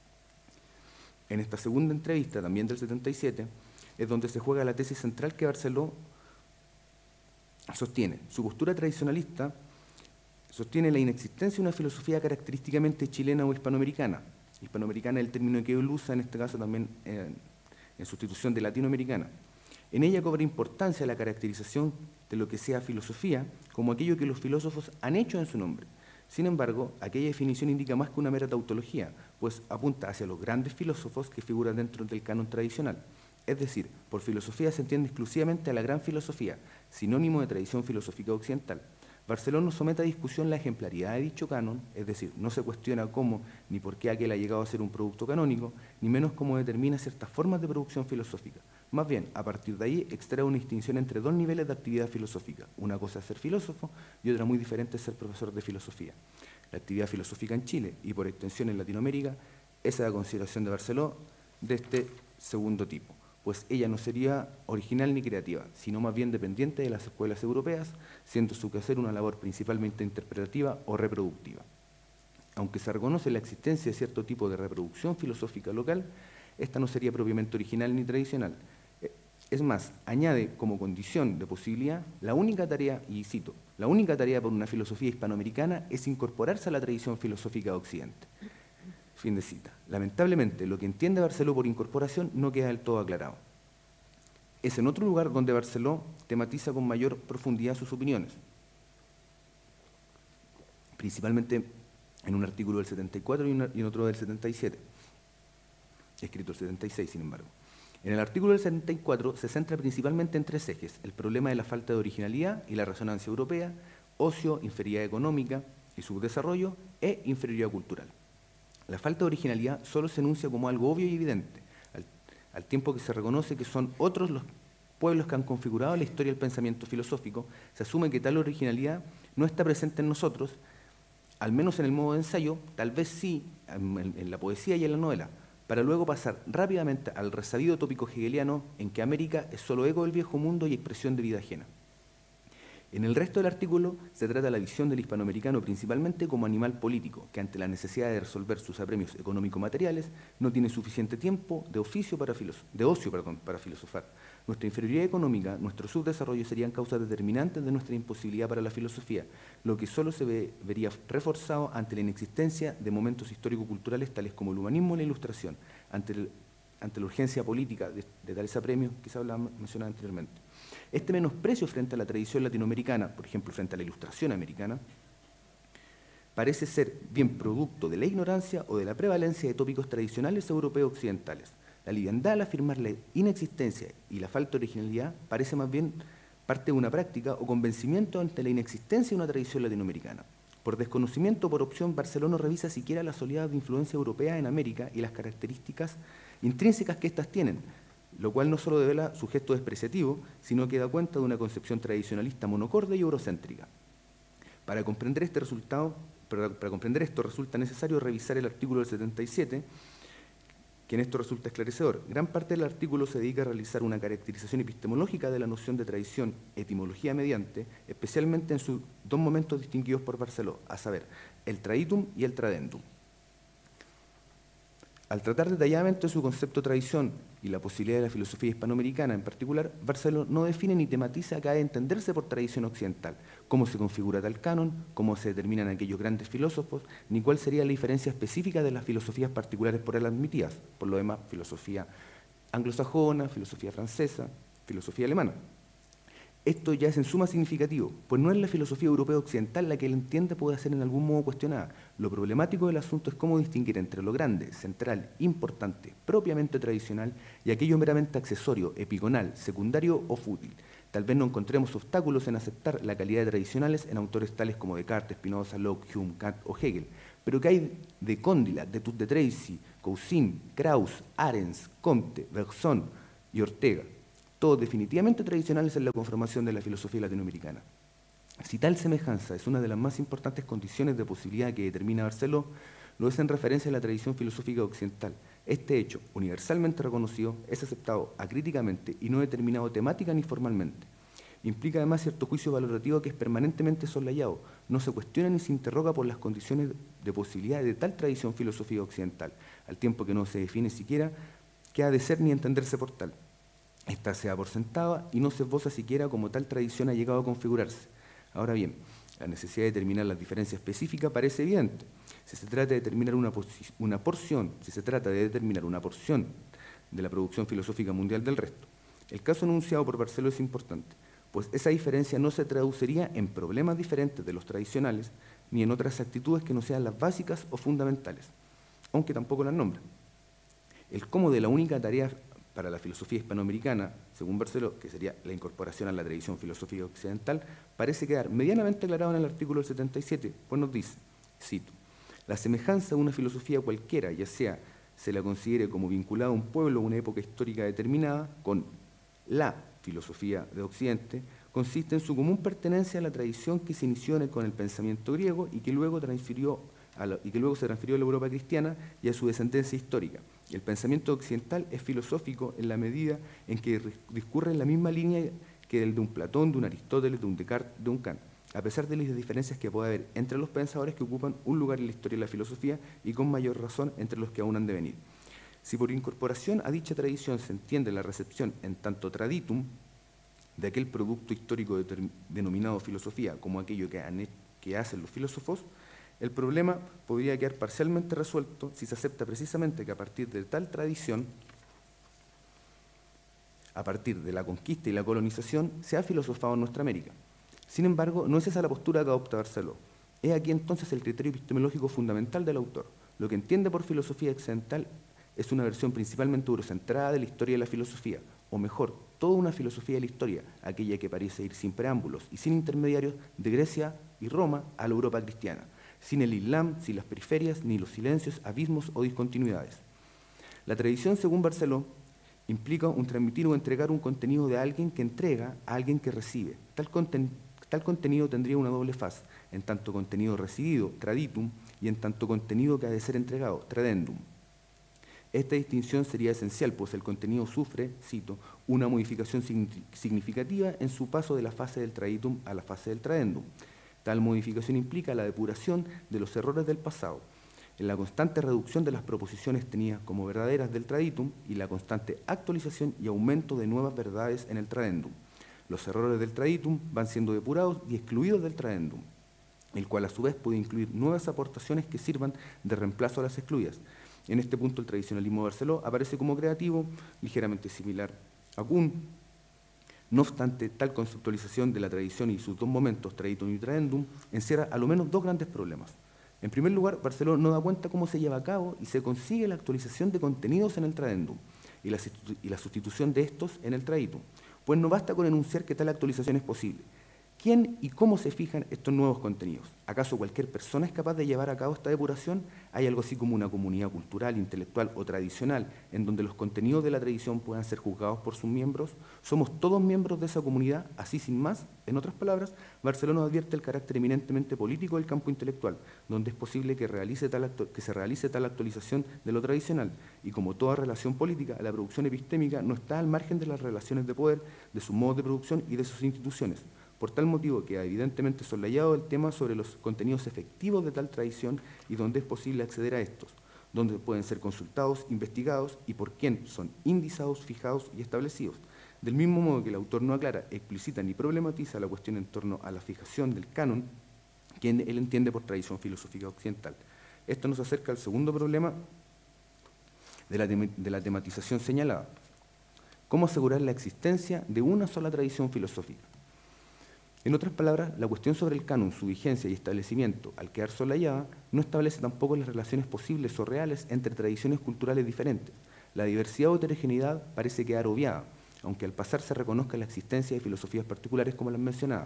En esta segunda entrevista, también del setenta y siete, es donde se juega la tesis central que Barceló sostiene. Su postura tradicionalista sostiene la inexistencia de una filosofía característicamente chilena o hispanoamericana. Hispanoamericana es el término que él usa, en este caso también en, en sustitución de latinoamericana. En ella cobra importancia la caracterización de lo que sea filosofía como aquello que los filósofos han hecho en su nombre. Sin embargo, aquella definición indica más que una mera tautología, pues apunta hacia los grandes filósofos que figuran dentro del canon tradicional. Es decir, por filosofía se entiende exclusivamente a la gran filosofía, sinónimo de tradición filosófica occidental. Barceló no somete a discusión la ejemplaridad de dicho canon, es decir, no se cuestiona cómo ni por qué aquel ha llegado a ser un producto canónico, ni menos cómo determina ciertas formas de producción filosófica. Más bien, a partir de ahí, extrae una distinción entre dos niveles de actividad filosófica. Una cosa es ser filósofo y otra muy diferente es ser profesor de filosofía. La actividad filosófica en Chile y por extensión en Latinoamérica, esa es la consideración de Barceló de este segundo tipo, pues ella no sería original ni creativa, sino más bien dependiente de las escuelas europeas, siendo su quehacer una labor principalmente interpretativa o reproductiva. Aunque se reconoce la existencia de cierto tipo de reproducción filosófica local, esta no sería propiamente original ni tradicional. Es más, añade como condición de posibilidad la única tarea, y cito, la única tarea por una filosofía hispanoamericana es incorporarse a la tradición filosófica de Occidente. Fin de cita. Lamentablemente, lo que entiende Barceló por incorporación no queda del todo aclarado. Es en otro lugar donde Barceló tematiza con mayor profundidad sus opiniones, principalmente en un artículo del setenta y cuatro y en otro del setenta y siete. escrito el setenta y seis, sin embargo. En el artículo del setenta y cuatro se centra principalmente en tres ejes: el problema de la falta de originalidad y la resonancia europea, ocio, inferioridad económica y subdesarrollo, e inferioridad cultural. La falta de originalidad solo se enuncia como algo obvio y evidente, al, al tiempo que se reconoce que son otros los pueblos que han configurado la historia del pensamiento filosófico. Se asume que tal originalidad no está presente en nosotros, al menos en el modo de ensayo, tal vez sí en, en la poesía y en la novela, para luego pasar rápidamente al resabido tópico hegeliano en que América es solo eco del viejo mundo y expresión de vida ajena. En el resto del artículo se trata la visión del hispanoamericano principalmente como animal político, que ante la necesidad de resolver sus apremios económico-materiales no tiene suficiente tiempo de, oficio para de ocio perdón, para filosofar. Nuestra inferioridad económica, nuestro subdesarrollo serían causas determinantes de nuestra imposibilidad para la filosofía, lo que solo se ve, vería reforzado ante la inexistencia de momentos histórico-culturales tales como el humanismo y la ilustración, ante, el, ante la urgencia política de, de tales apremios que se hablaba, mencionaba anteriormente. Este menosprecio frente a la tradición latinoamericana, por ejemplo, frente a la ilustración americana, parece ser bien producto de la ignorancia o de la prevalencia de tópicos tradicionales europeos occidentales. La liviandad al afirmar la inexistencia y la falta de originalidad parece más bien parte de una práctica o convencimiento ante la inexistencia de una tradición latinoamericana. Por desconocimiento o por opción, Barceló no revisa siquiera la oleadas de influencia europea en América y las características intrínsecas que éstas tienen, lo cual no solo devela su gesto despreciativo, sino que da cuenta de una concepción tradicionalista monocorde y eurocéntrica. Para comprender este resultado, para, para comprender esto resulta necesario revisar el artículo del setenta y siete, que en esto resulta esclarecedor. Gran parte del artículo se dedica a realizar una caracterización epistemológica de la noción de tradición, etimología mediante, especialmente en sus dos momentos distinguidos por Barceló, a saber, el traditum y el tradendum. Al tratar detalladamente su concepto de tradición y la posibilidad de la filosofía hispanoamericana en particular, Barceló no define ni tematiza que ha de entenderse por tradición occidental, cómo se configura tal canon, cómo se determinan aquellos grandes filósofos, ni cuál sería la diferencia específica de las filosofías particulares por él admitidas, por lo demás, filosofía anglosajona, filosofía francesa, filosofía alemana. Esto ya es en suma significativo, pues no es la filosofía europea occidental la que él entiende puede ser en algún modo cuestionada. Lo problemático del asunto es cómo distinguir entre lo grande, central, importante, propiamente tradicional, y aquello meramente accesorio, epigonal, secundario o fútil. Tal vez no encontremos obstáculos en aceptar la calidad de tradicionales en autores tales como Descartes, Spinoza, Locke, Hume, Kant o Hegel. Pero ¿qué hay de Condillac, de Tut de Tracy, Cousin, Krauss, Arens, Comte, Bergson y Ortega? Todos definitivamente tradicionales en la conformación de la filosofía latinoamericana. Si tal semejanza es una de las más importantes condiciones de posibilidad que determina Barceló, lo es en referencia a la tradición filosófica occidental. Este hecho, universalmente reconocido, es aceptado acríticamente y no determinado temática ni formalmente. Implica además cierto juicio valorativo que es permanentemente soslayado, no se cuestiona ni se interroga por las condiciones de posibilidad de tal tradición filosófica occidental, al tiempo que no se define siquiera qué ha de ser ni entenderse por tal. Esta se da por sentada y no se esboza siquiera como tal tradición ha llegado a configurarse. Ahora bien, la necesidad de determinar las diferencias específicas parece evidente. Si se trata de determinar una, una porción, si se trata de determinar una porción de la producción filosófica mundial del resto. El caso enunciado por Barceló es importante, pues esa diferencia no se traduciría en problemas diferentes de los tradicionales, ni en otras actitudes que no sean las básicas o fundamentales, aunque tampoco las nombra. El cómo de la única tarea para la filosofía hispanoamericana, según Barceló, que sería la incorporación a la tradición filosófica occidental, parece quedar medianamente aclarado en el artículo del setenta y siete, pues nos dice, cito, la semejanza de una filosofía cualquiera, ya sea se la considere como vinculada a un pueblo o una época histórica determinada, con la filosofía de Occidente, consiste en su común pertenencia a la tradición que se inició con el pensamiento griego y que luego, transfirió a la, y que luego se transfirió a la Europa cristiana y a su descendencia histórica. El pensamiento occidental es filosófico en la medida en que discurre en la misma línea que el de un Platón, de un Aristóteles, de un Descartes, de un Kant, a pesar de las diferencias que puede haber entre los pensadores que ocupan un lugar en la historia de la filosofía y con mayor razón entre los que aún han de venir. Si por incorporación a dicha tradición se entiende la recepción en tanto traditum de aquel producto histórico denominado filosofía como aquello que, han, que hacen los filósofos, el problema podría quedar parcialmente resuelto si se acepta precisamente que a partir de tal tradición, a partir de la conquista y la colonización, se ha filosofado en nuestra América. Sin embargo, no es esa la postura que adopta Barceló. Es aquí entonces el criterio epistemológico fundamental del autor. Lo que entiende por filosofía occidental Es una versión principalmente eurocentrada de la historia de la filosofía, o mejor, toda una filosofía de la historia, aquella que parece ir sin preámbulos y sin intermediarios de Grecia y Roma a la Europa cristiana, sin el Islam, sin las periferias, ni los silencios, abismos o discontinuidades. La tradición, según Barceló, implica un transmitir o entregar un contenido de alguien que entrega a alguien que recibe. Tal, conten tal contenido tendría una doble faz, en tanto contenido recibido, traditum, y en tanto contenido que ha de ser entregado, tradendum. Esta distinción sería esencial, pues el contenido sufre, cito, una modificación significativa en su paso de la fase del traditum a la fase del tradendum. Tal modificación implica la depuración de los errores del pasado, en la constante reducción de las proposiciones tenidas como verdaderas del traditum y la constante actualización y aumento de nuevas verdades en el tradendum. Los errores del traditum van siendo depurados y excluidos del tradendum, el cual a su vez puede incluir nuevas aportaciones que sirvan de reemplazo a las excluidas. En este punto el tradicionalismo de Barceló aparece como creativo, ligeramente similar a Kuhn. No obstante, tal conceptualización de la tradición y sus dos momentos, traditum y tradendum, encierra a lo menos dos grandes problemas. En primer lugar, Barceló no da cuenta cómo se lleva a cabo y se consigue la actualización de contenidos en el tradendum y la, y la sustitución de estos en el traditum, pues no basta con enunciar que tal actualización es posible. ¿Quién y cómo se fijan estos nuevos contenidos? ¿Acaso cualquier persona es capaz de llevar a cabo esta depuración? ¿Hay algo así como una comunidad cultural, intelectual o tradicional en donde los contenidos de la tradición puedan ser juzgados por sus miembros? ¿Somos todos miembros de esa comunidad, así sin más? En otras palabras, Barceló nos advierte el carácter eminentemente político del campo intelectual, donde es posible que, realice tal que se realice tal actualización de lo tradicional, y como toda relación política, la producción epistémica no está al margen de las relaciones de poder, de sus modos de producción y de sus instituciones. Por tal motivo queda evidentemente soslayado el tema sobre los contenidos efectivos de tal tradición y dónde es posible acceder a estos, dónde pueden ser consultados, investigados y por quién son indizados, fijados y establecidos. Del mismo modo que el autor no aclara, explicita ni problematiza la cuestión en torno a la fijación del canon que él entiende por tradición filosófica occidental. Esto nos acerca al segundo problema de la, de la tematización señalada. ¿Cómo asegurar la existencia de una sola tradición filosófica? En otras palabras, la cuestión sobre el canon, su vigencia y establecimiento, al quedar solayada, no establece tampoco las relaciones posibles o reales entre tradiciones culturales diferentes. La diversidad o heterogeneidad parece quedar obviada, aunque al pasar se reconozca la existencia de filosofías particulares como las mencionadas.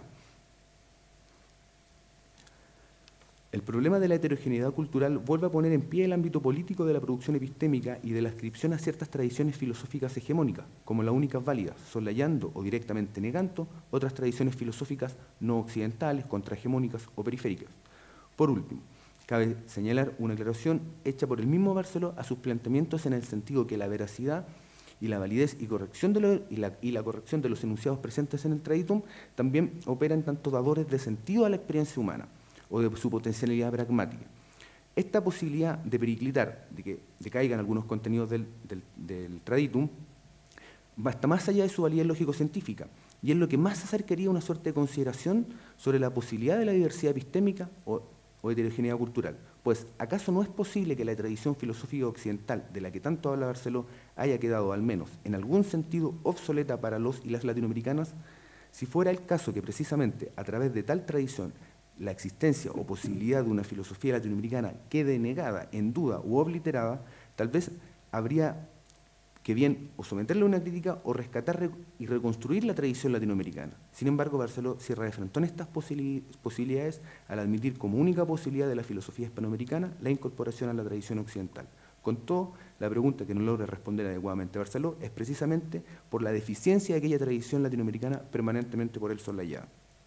El problema de la heterogeneidad cultural vuelve a poner en pie el ámbito político de la producción epistémica y de la ascripción a ciertas tradiciones filosóficas hegemónicas, como las únicas válidas, solayando o directamente negando otras tradiciones filosóficas no occidentales, contrahegemónicas o periféricas. Por último, cabe señalar una aclaración hecha por el mismo Barceló a sus planteamientos en el sentido que la veracidad y la validez y, corrección de lo, y, la, y la corrección de los enunciados presentes en el traditum también operan tanto dadores de sentido a la experiencia humana, o de su potencialidad pragmática. Esta posibilidad de periclitar, de que decaigan algunos contenidos del, del, del traditum, va hasta más allá de su validez lógico-científica, y es lo que más acercaría a una suerte de consideración sobre la posibilidad de la diversidad epistémica o, o heterogeneidad cultural. Pues, ¿acaso no es posible que la tradición filosófica occidental, de la que tanto habla Barceló, haya quedado, al menos en algún sentido, obsoleta para los y las latinoamericanas? Si fuera el caso que precisamente a través de tal tradición la existencia o posibilidad de una filosofía latinoamericana quede negada, en duda u obliterada, tal vez habría que bien o someterle a una crítica o rescatar y reconstruir la tradición latinoamericana. Sin embargo, Barceló cierra de frente en estas posibilidades al admitir como única posibilidad de la filosofía hispanoamericana la incorporación a la tradición occidental. Con todo, la pregunta que no logra responder adecuadamente Barceló es precisamente por la deficiencia de aquella tradición latinoamericana permanentemente por él soslayada.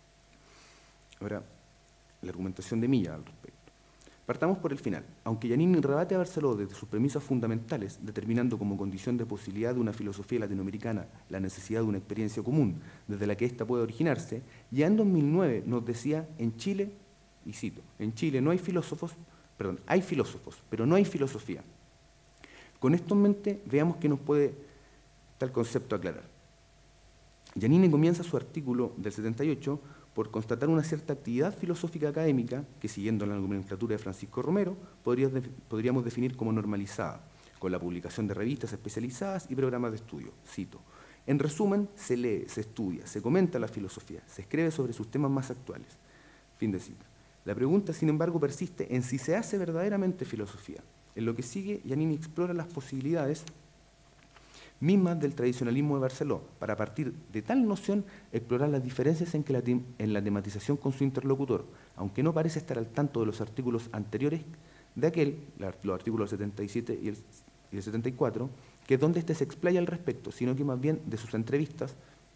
Ahora, la argumentación de Milla al respecto. Partamos por el final. Aunque Giannini rebate a Barceló desde sus premisas fundamentales, determinando como condición de posibilidad de una filosofía latinoamericana la necesidad de una experiencia común desde la que ésta puede originarse, ya en dos mil nueve nos decía, en Chile, y cito, en Chile no hay filósofos, perdón, hay filósofos, pero no hay filosofía. Con esto en mente, veamos qué nos puede tal concepto aclarar. Giannini comienza su artículo del setenta y ocho por constatar una cierta actividad filosófica académica que, siguiendo la nomenclatura de Francisco Romero, podría, podríamos definir como normalizada, con la publicación de revistas especializadas y programas de estudio. Cito, en resumen, se lee, se estudia, se comenta la filosofía, se escribe sobre sus temas más actuales. Fin de cita. La pregunta, sin embargo, persiste en si se hace verdaderamente filosofía. En lo que sigue, Giannini explora las posibilidades mismas del tradicionalismo de Barceló, para a partir de tal noción explorar las diferencias en, que la, en la tematización con su interlocutor, aunque no parece estar al tanto de los artículos anteriores de aquel, los artículos setenta y siete y el, y el setenta y cuatro, que es donde éste se explaya al respecto, sino que más bien de sus entrevistas,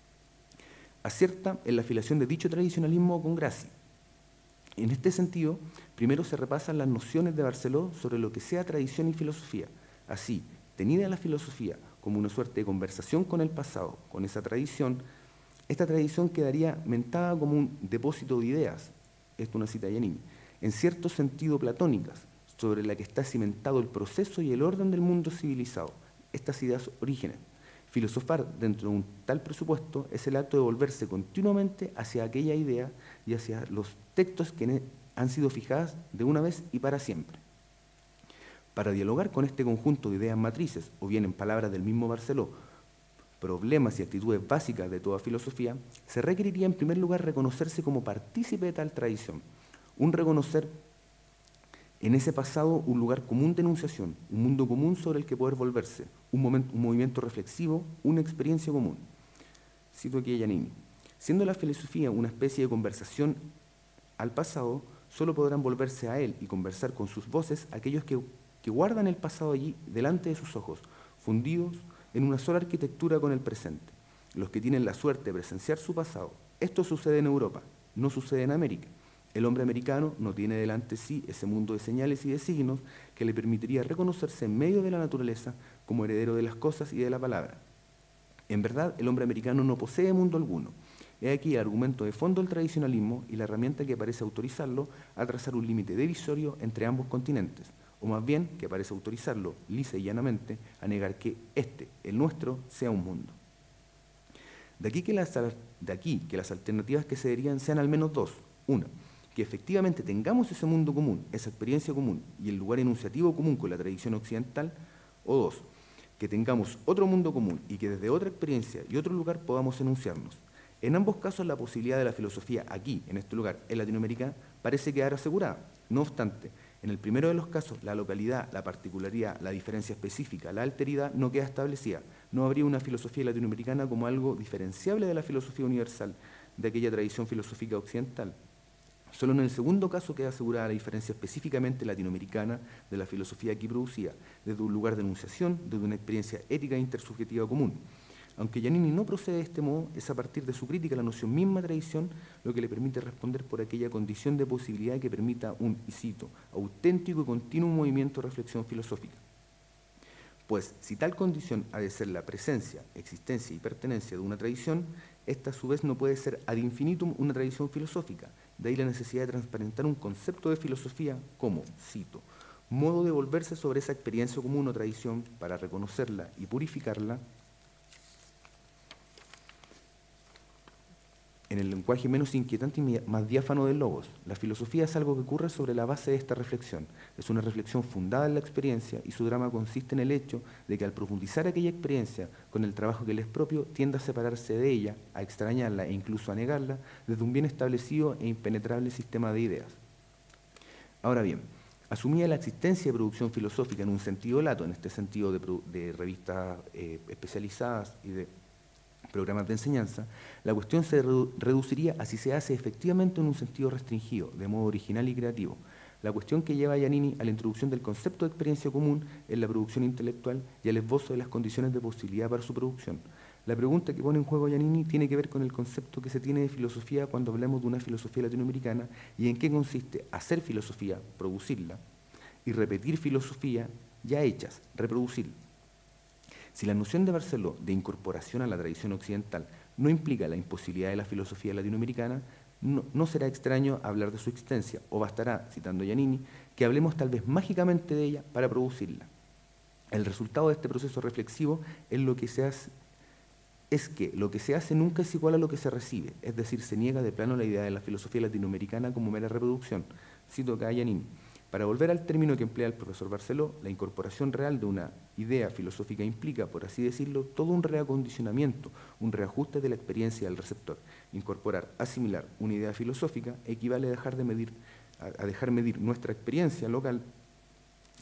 acierta en la afiliación de dicho tradicionalismo con Grassi. En este sentido, primero se repasan las nociones de Barceló sobre lo que sea tradición y filosofía. Así, tenida la filosofía como una suerte de conversación con el pasado, con esa tradición, esta tradición quedaría mentada como un depósito de ideas, esto es una cita de Giannini, en cierto sentido platónicas, sobre la que está cimentado el proceso y el orden del mundo civilizado, estas ideas orígenes. Filosofar dentro de un tal presupuesto es el acto de volverse continuamente hacia aquella idea y hacia los textos que han sido fijadas de una vez y para siempre. Para dialogar con este conjunto de ideas matrices, o bien en palabras del mismo Barceló, problemas y actitudes básicas de toda filosofía, se requeriría en primer lugar reconocerse como partícipe de tal tradición, un reconocer en ese pasado un lugar común de enunciación, un mundo común sobre el que poder volverse, un, momento, un movimiento reflexivo, una experiencia común. Cito aquí a Giannini. Siendo la filosofía una especie de conversación al pasado, solo podrán volverse a él y conversar con sus voces aquellos que, que guardan el pasado allí delante de sus ojos, fundidos en una sola arquitectura con el presente, los que tienen la suerte de presenciar su pasado. Esto sucede en Europa, no sucede en América. El hombre americano no tiene delante sí ese mundo de señales y de signos que le permitiría reconocerse en medio de la naturaleza como heredero de las cosas y de la palabra. En verdad, el hombre americano no posee mundo alguno. He aquí el argumento de fondo del tradicionalismo y la herramienta que parece autorizarlo a trazar un límite divisorio entre ambos continentes, o más bien que parece autorizarlo, lisa y llanamente, a negar que este, el nuestro, sea un mundo. De aquí que las, de aquí que las alternativas que se darían sean al menos dos. Una, que efectivamente tengamos ese mundo común, esa experiencia común y el lugar enunciativo común con la tradición occidental, o dos, que tengamos otro mundo común y que desde otra experiencia y otro lugar podamos enunciarnos. En ambos casos la posibilidad de la filosofía aquí, en este lugar, en Latinoamérica, parece quedar asegurada. No obstante, en el primero de los casos, la localidad, la particularidad, la diferencia específica, la alteridad no queda establecida. No habría una filosofía latinoamericana como algo diferenciable de la filosofía universal, de aquella tradición filosófica occidental. Solo en el segundo caso queda asegurada la diferencia específicamente latinoamericana de la filosofía aquí producida, desde un lugar de enunciación, desde una experiencia ética e intersubjetiva común. Aunque Giannini no procede de este modo, es a partir de su crítica a la noción misma de tradición lo que le permite responder por aquella condición de posibilidad que permita un, y cito, auténtico y continuo movimiento de reflexión filosófica. Pues, si tal condición ha de ser la presencia, existencia y pertenencia de una tradición, esta a su vez no puede ser ad infinitum una tradición filosófica. De ahí la necesidad de transparentar un concepto de filosofía como, cito, modo de volverse sobre esa experiencia común o tradición para reconocerla y purificarla en el lenguaje menos inquietante y más diáfano del logos. La filosofía es algo que ocurre sobre la base de esta reflexión. Es una reflexión fundada en la experiencia y su drama consiste en el hecho de que al profundizar aquella experiencia con el trabajo que le es propio, tiende a separarse de ella, a extrañarla e incluso a negarla desde un bien establecido e impenetrable sistema de ideas. Ahora bien, asumida la existencia de producción filosófica en un sentido lato, en este sentido de, de revistas eh, especializadas y de programas de enseñanza, la cuestión se redu reduciría a si se hace efectivamente en un sentido restringido, de modo original y creativo. La cuestión que lleva a Giannini a la introducción del concepto de experiencia común en la producción intelectual y al esbozo de las condiciones de posibilidad para su producción. La pregunta que pone en juego Giannini tiene que ver con el concepto que se tiene de filosofía cuando hablamos de una filosofía latinoamericana y en qué consiste hacer filosofía, producirla, y repetir filosofía ya hechas, reproducirla. Si la noción de Barceló de incorporación a la tradición occidental no implica la imposibilidad de la filosofía latinoamericana, no, no será extraño hablar de su existencia, o bastará, citando a Giannini, que hablemos tal vez mágicamente de ella para producirla. El resultado de este proceso reflexivo es, lo que se hace, es que lo que se hace nunca es igual a lo que se recibe, es decir, se niega de plano la idea de la filosofía latinoamericana como mera reproducción. Cito acá a Giannini. Para volver al término que emplea el profesor Barceló, la incorporación real de una idea filosófica implica, por así decirlo, todo un reacondicionamiento, un reajuste de la experiencia del receptor. Incorporar, asimilar una idea filosófica equivale a dejar de medir, a dejar medir nuestra experiencia local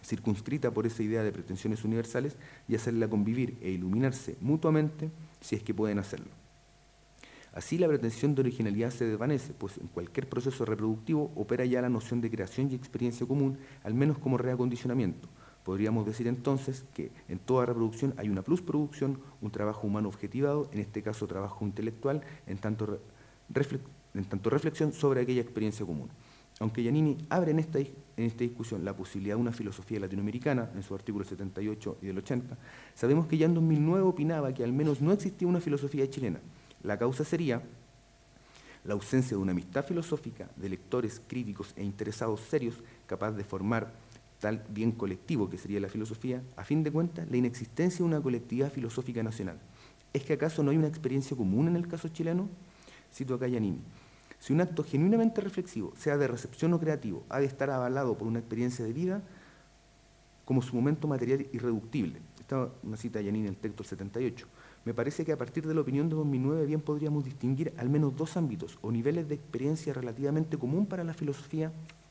circunscrita por esa idea de pretensiones universales, y hacerla convivir e iluminarse mutuamente si es que pueden hacerlo. Así la pretensión de originalidad se desvanece, pues en cualquier proceso reproductivo opera ya la noción de creación y experiencia común, al menos como reacondicionamiento. Podríamos decir entonces que en toda reproducción hay una plusproducción, un trabajo humano objetivado, en este caso trabajo intelectual, en tanto, reflex, en tanto reflexión sobre aquella experiencia común. Aunque Giannini abre en esta, en esta discusión la posibilidad de una filosofía latinoamericana, en su artículo setenta y ocho y del ochenta, sabemos que ya en dos mil nueve opinaba que al menos no existía una filosofía chilena. La causa sería la ausencia de una amistad filosófica de lectores, críticos e interesados serios capaz de formar tal bien colectivo que sería la filosofía, a fin de cuentas, la inexistencia de una colectividad filosófica nacional. ¿Es que acaso no hay una experiencia común en el caso chileno? Cito acá a Giannini. Si un acto genuinamente reflexivo, sea de recepción o creativo, ha de estar avalado por una experiencia de vida como su momento material irreductible. Esta es una cita de Giannini en el texto del setenta y ocho. Me parece que a partir de la opinión de dos mil nueve bien podríamos distinguir al menos dos ámbitos o niveles de experiencia relativamente común para la filosofía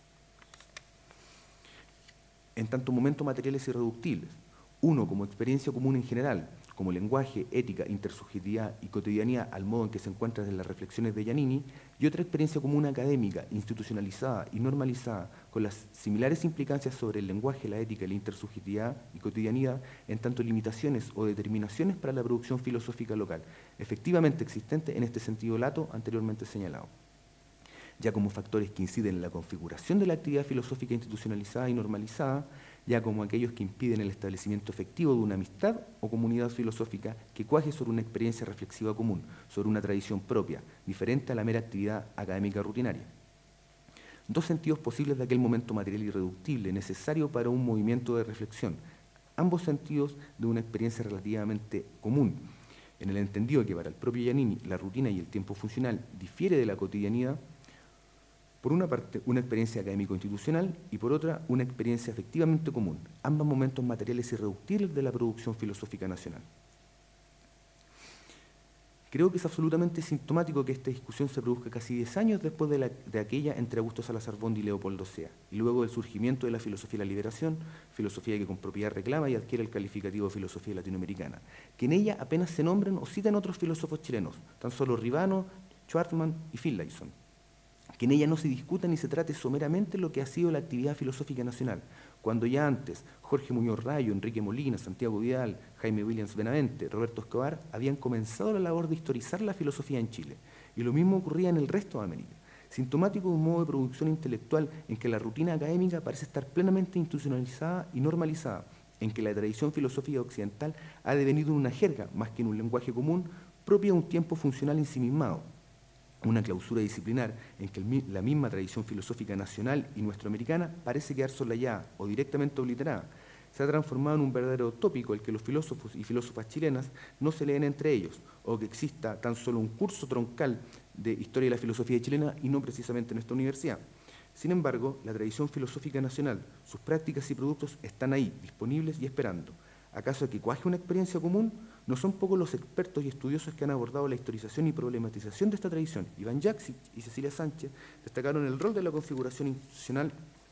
en tanto momentos materiales irreductibles. Uno como experiencia común en general, como lenguaje, ética, intersubjetividad y cotidianidad al modo en que se encuentran en las reflexiones de Giannini, y otra experiencia común académica, institucionalizada y normalizada, con las similares implicancias sobre el lenguaje, la ética, la intersubjetividad y cotidianidad, en tanto limitaciones o determinaciones para la producción filosófica local, efectivamente existente en este sentido lato anteriormente señalado, ya como factores que inciden en la configuración de la actividad filosófica institucionalizada y normalizada, ya como aquellos que impiden el establecimiento efectivo de una amistad o comunidad filosófica que cuaje sobre una experiencia reflexiva común, sobre una tradición propia, diferente a la mera actividad académica rutinaria. Dos sentidos posibles de aquel momento material irreductible, necesario para un movimiento de reflexión, ambos sentidos de una experiencia relativamente común, en el entendido que para el propio Giannini la rutina y el tiempo funcional difiere de la cotidianidad. Por una parte, una experiencia académico-institucional y por otra, una experiencia efectivamente común, ambos momentos materiales irreductibles de la producción filosófica nacional. Creo que es absolutamente sintomático que esta discusión se produzca casi diez años después de, la, de aquella entre Augusto Salazar Bondi y Leopoldo Sea, y luego del surgimiento de la filosofía de la liberación, filosofía que con propiedad reclama y adquiere el calificativo de filosofía latinoamericana, que en ella apenas se nombran o citan otros filósofos chilenos, tan solo Ribano, Schwartzman y Finlayson, que en ella no se discuta ni se trate someramente lo que ha sido la actividad filosófica nacional, cuando ya antes Jorge Muñoz Rayo, Enrique Molina, Santiago Vidal, Jaime Williams Benavente, Roberto Escobar habían comenzado la labor de historizar la filosofía en Chile, y lo mismo ocurría en el resto de América, sintomático de un modo de producción intelectual en que la rutina académica parece estar plenamente institucionalizada y normalizada, en que la tradición filosófica occidental ha devenido en una jerga, más que en un lenguaje común, propia de un tiempo funcional ensimismado, una clausura disciplinar en que el, la misma tradición filosófica nacional y nuestroamericana parece quedar solayada o directamente obliterada. Se ha transformado en un verdadero tópico el que los filósofos y filósofas chilenas no se leen entre ellos, o que exista tan solo un curso troncal de historia de la filosofía chilena y no precisamente en esta universidad. Sin embargo, la tradición filosófica nacional, sus prácticas y productos están ahí, disponibles y esperando. ¿Acaso que cuaje una experiencia común? No son pocos los expertos y estudiosos que han abordado la historización y problematización de esta tradición. Iván Jaksic y Cecilia Sánchez destacaron el rol de la configuración institucional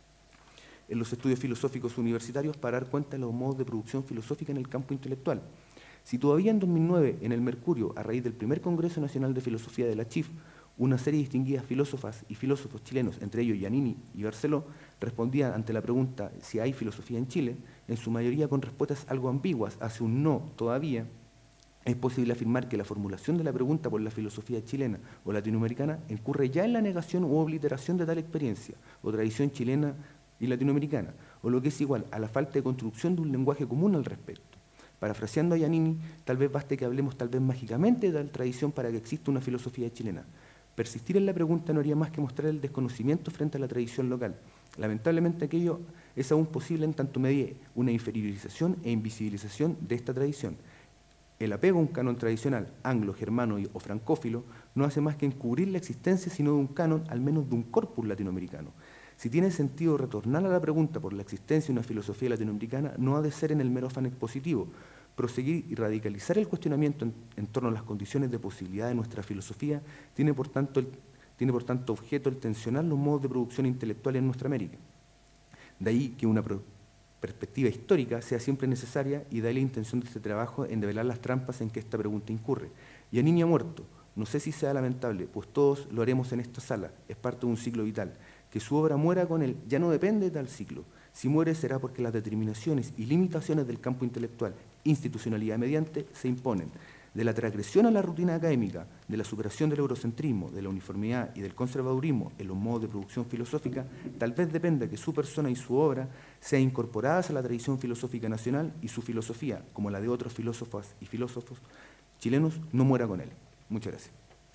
en los estudios filosóficos universitarios para dar cuenta de los modos de producción filosófica en el campo intelectual. Si todavía en dos mil nueve, en el Mercurio, a raíz del primer Congreso Nacional de Filosofía de la C H I F, una serie de distinguidas filósofas y filósofos chilenos, entre ellos Giannini y Barceló, respondían ante la pregunta si hay filosofía en Chile, en su mayoría con respuestas algo ambiguas hacia un no todavía, es posible afirmar que la formulación de la pregunta por la filosofía chilena o latinoamericana incurre ya en la negación u obliteración de tal experiencia o tradición chilena y latinoamericana, o lo que es igual a la falta de construcción de un lenguaje común al respecto. Parafraseando a Giannini, tal vez baste que hablemos tal vez mágicamente de tal tradición para que exista una filosofía chilena. Persistir en la pregunta no haría más que mostrar el desconocimiento frente a la tradición local. Lamentablemente aquello es aún posible en tanto medie una inferiorización e invisibilización de esta tradición. El apego a un canon tradicional, anglo, germano o francófilo, no hace más que encubrir la existencia sino de un canon, al menos de un corpus latinoamericano. Si tiene sentido retornar a la pregunta por la existencia de una filosofía latinoamericana, no ha de ser en el mero afán expositivo. Proseguir y radicalizar el cuestionamiento en, en torno a las condiciones de posibilidad de nuestra filosofía tiene por, tanto el, tiene por tanto objeto el tensionar los modos de producción intelectual en nuestra América. De ahí que una, pro, perspectiva histórica sea siempre necesaria y da la intención de este trabajo en develar las trampas en que esta pregunta incurre. Giannini ha muerto. No sé si sea lamentable, pues todos lo haremos en esta sala, es parte de un ciclo vital. Que su obra muera con él ya no depende de tal ciclo. Si muere será porque las determinaciones y limitaciones del campo intelectual, institucionalidad mediante, se imponen. De la transgresión a la rutina académica, de la superación del eurocentrismo, de la uniformidad y del conservadurismo en los modos de producción filosófica, tal vez dependa que su persona y su obra sean incorporadas a la tradición filosófica nacional y su filosofía, como la de otros filósofas y filósofos chilenos, no muera con él. Muchas gracias.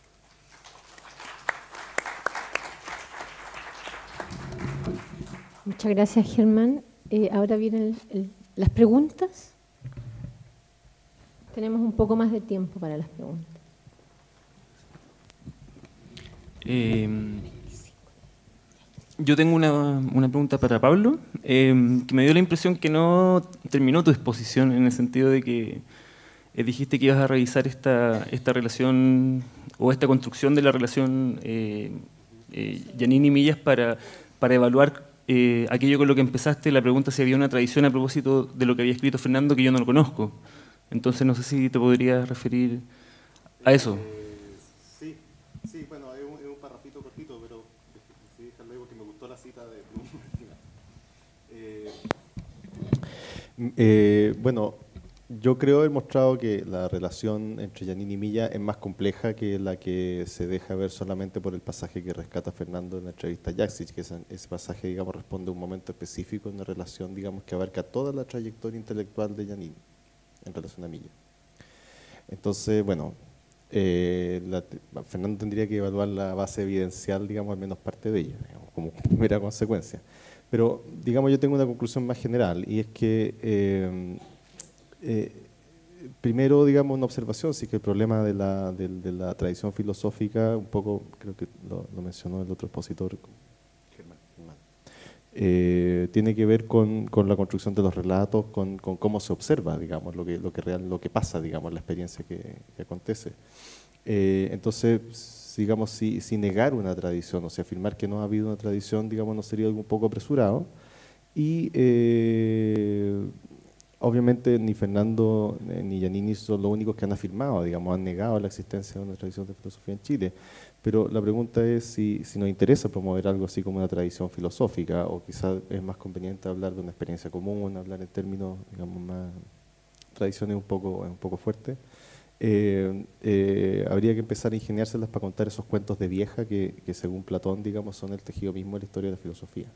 Muchas gracias, Germán. Eh, ahora vienen el, el, las preguntas. Tenemos un poco más de tiempo para las preguntas. Eh, yo tengo una, una pregunta para Pablo, eh, que me dio la impresión que no terminó tu exposición, en el sentido de que eh, dijiste que ibas a revisar esta, esta relación o esta construcción de la relación eh, eh, Giannini-Millas para, para evaluar eh, aquello con lo que empezaste, la pregunta si había una tradición a propósito de lo que había escrito Fernando que yo no lo conozco. Entonces no sé si te podrías referir a eso. Eh, sí, sí, bueno, es un, es un parrafito cortito, pero sí, déjalo ahí porque me gustó la cita de Bloom. eh, eh, bueno, yo creo haber mostrado que la relación entre Giannini y Millas es más compleja que la que se deja ver solamente por el pasaje que rescata Fernando en la entrevista a Jaksic, que ese, ese pasaje, digamos, responde a un momento específico en una relación, digamos, que abarca toda la trayectoria intelectual de Giannini en relación a Millas. Entonces, bueno, eh, la, Fernando tendría que evaluar la base evidencial, digamos, al menos parte de ella, digamos, como primera consecuencia. Pero, digamos, yo tengo una conclusión más general, y es que, eh, eh, primero, digamos, una observación, sí que el problema de la, de, de la tradición filosófica, un poco, creo que lo, lo mencionó el otro expositor, Eh, tiene que ver con, con la construcción de los relatos, con, con cómo se observa, digamos, lo que, lo que, real, lo que pasa, digamos, la experiencia que, que acontece. Eh, entonces, digamos, si, si negar una tradición, o sea, afirmar que no ha habido una tradición, digamos, no sería algo un poco apresurado. Y eh, obviamente ni Fernando ni Giannini son los únicos que han afirmado, digamos, han negado la existencia de una tradición de filosofía en Chile. Pero la pregunta es si, si nos interesa promover algo así como una tradición filosófica, o quizás es más conveniente hablar de una experiencia común, hablar en términos, digamos, más tradiciones un poco, un poco fuertes. Eh, eh, habría que empezar a ingeniárselas para contar esos cuentos de vieja que, que según Platón, digamos, son el tejido mismo de la historia de la filosofía.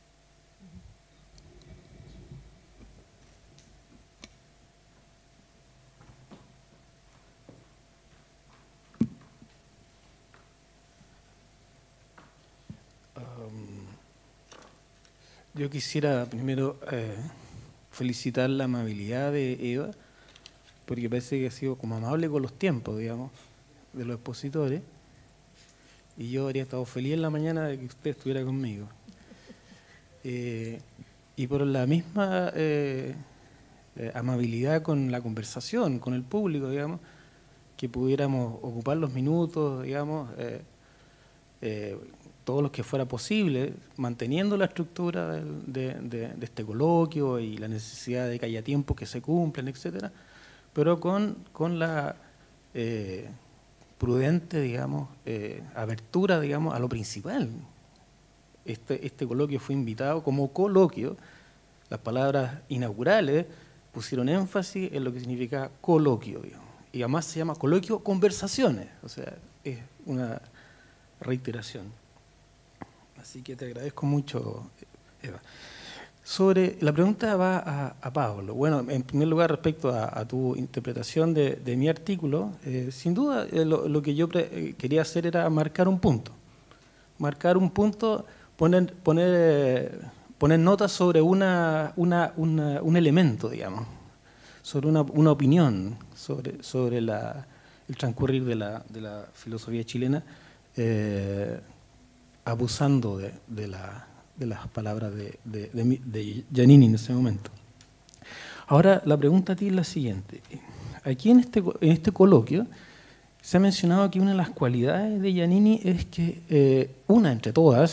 Yo quisiera primero eh, felicitar la amabilidad de Eva, porque parece que ha sido como amable con los tiempos, digamos, de los expositores, y yo habría estado feliz en la mañana de que usted estuviera conmigo. Eh, y por la misma eh, eh, amabilidad con la conversación, con el público, digamos, que pudiéramos ocupar los minutos, digamos, eh, eh, todos los que fuera posible, manteniendo la estructura del, de, de, de este coloquio y la necesidad de que haya tiempos que se cumplan, etcétera, pero con, con la eh, prudente, digamos, eh, apertura, digamos, a lo principal. Este, este coloquio fue invitado como coloquio, las palabras inaugurales pusieron énfasis en lo que significa coloquio, digamos, y además se llama coloquio conversaciones, o sea, es una reiteración. Así que te agradezco mucho, Eva. Sobre, la pregunta va a, a Pablo. Bueno, en primer lugar, respecto a, a tu interpretación de, de mi artículo, eh, sin duda eh, lo, lo que yo pre, eh, quería hacer era marcar un punto. Marcar un punto, poner, poner, eh, poner notas sobre una, una, una, un elemento, digamos, sobre una, una opinión sobre, sobre la, el transcurrir de la, de la filosofía chilena, eh, abusando de, de, la, de las palabras de, de, de, de Giannini en ese momento. Ahora, la pregunta a ti es la siguiente. Aquí en este, en este coloquio se ha mencionado que una de las cualidades de Giannini es que, eh, una entre todas, la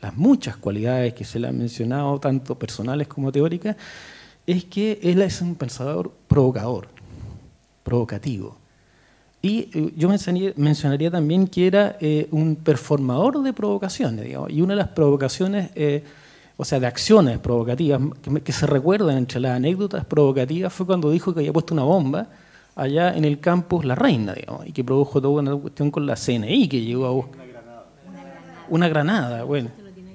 las muchas cualidades que se le han mencionado, tanto personales como teóricas, es que él es un pensador provocador, provocativo. Y eh, yo mencionaría, mencionaría también que era eh, un performador de provocaciones, digamos, y una de las provocaciones, eh, o sea, de acciones provocativas que, que se recuerdan entre las anécdotas provocativas fue cuando dijo que había puesto una bomba allá en el campus La Reina, digamos, y que produjo toda una cuestión con la C N I, que llegó a buscar una granada, una granada, bueno.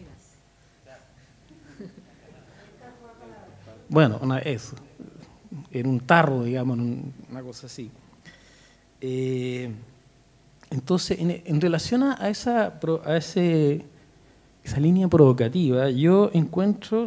Bueno, una, eso, en un tarro, digamos, en una cosa así. Eh, entonces, en, en relación a, esa, a ese, esa línea provocativa, yo encuentro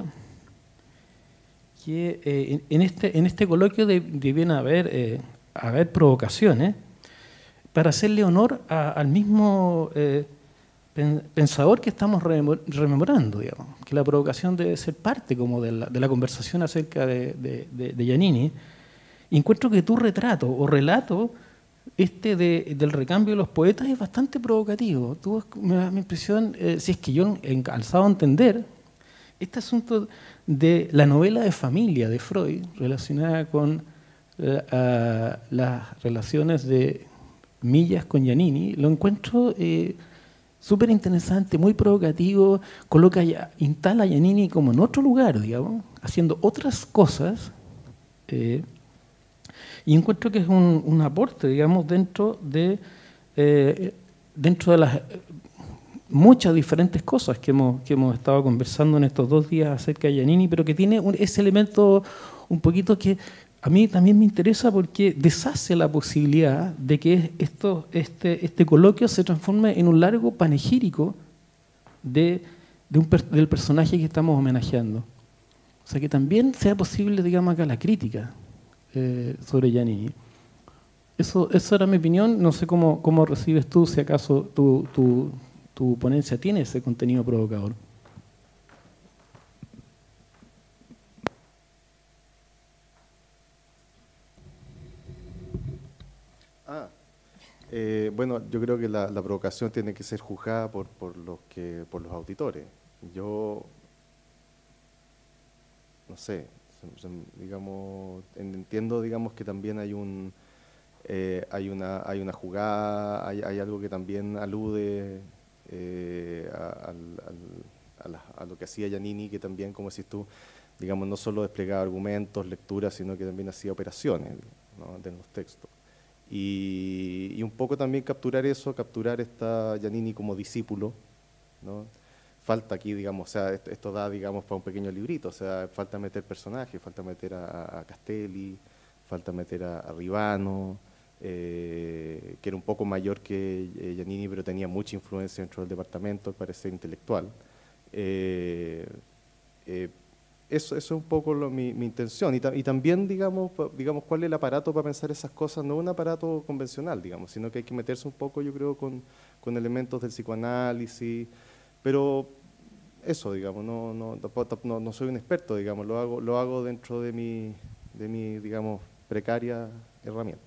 que eh, en, en, este, en este coloquio debían haber, eh, haber provocaciones para hacerle honor a, al mismo eh, pensador que estamos rememorando, digamos, que la provocación debe ser parte como de la, de la conversación acerca de, de, de, de Giannini. Y encuentro que tu retrato o relato este de, del recambio de los poetas es bastante provocativo. Tú, me da mi impresión, eh, si es que yo he alcanzado a entender, este asunto de la novela de familia de Freud, relacionada con uh, las relaciones de Millas con Giannini, lo encuentro eh, súper interesante, muy provocativo, coloca, instala a Giannini como en otro lugar, digamos, haciendo otras cosas, eh, y encuentro que es un, un aporte, digamos, dentro de, eh, dentro de las muchas diferentes cosas que hemos, que hemos estado conversando en estos dos días acerca de Giannini, pero que tiene un, ese elemento un poquito que a mí también me interesa porque deshace la posibilidad de que esto, este, este coloquio se transforme en un largo panegírico de, de un, del personaje que estamos homenajeando. O sea, que también sea posible, digamos, acá la crítica eh, sobre Giannini. Eso, eso era mi opinión. No sé cómo, cómo recibes tú, si acaso tu, tu, tu ponencia tiene ese contenido provocador. Ah, eh, bueno, yo creo que la, la provocación tiene que ser juzgada por, por, los que, por los auditores. Yo, no sé, se, se, digamos, entiendo, digamos, que también hay un eh, hay una hay una jugada, hay, hay algo que también alude eh, a, al, a, la, a lo que hacía Giannini, que también, como decís tú, digamos, no solo desplegaba argumentos, lecturas, sino que también hacía operaciones, ¿no?, de los textos. Y, y un poco también capturar eso, capturar esta Giannini como discípulo, ¿no? Falta aquí, digamos, o sea, esto, esto da, digamos, para un pequeño librito, o sea, falta meter personajes, falta meter a, a Castelli, falta meter a, a Rivano, eh, que era un poco mayor que eh, Giannini, pero tenía mucha influencia dentro del departamento, al parecer intelectual. Eh, eh, Eso, eso es un poco lo, mi, mi intención. Y, ta, y también, digamos, digamos, cuál es el aparato para pensar esas cosas. No un aparato convencional, digamos, sino que hay que meterse un poco, yo creo, con, con elementos del psicoanálisis. Pero eso, digamos, no, no, no, no soy un experto, digamos, lo hago, lo hago dentro de mi, de mi, digamos, precaria herramienta.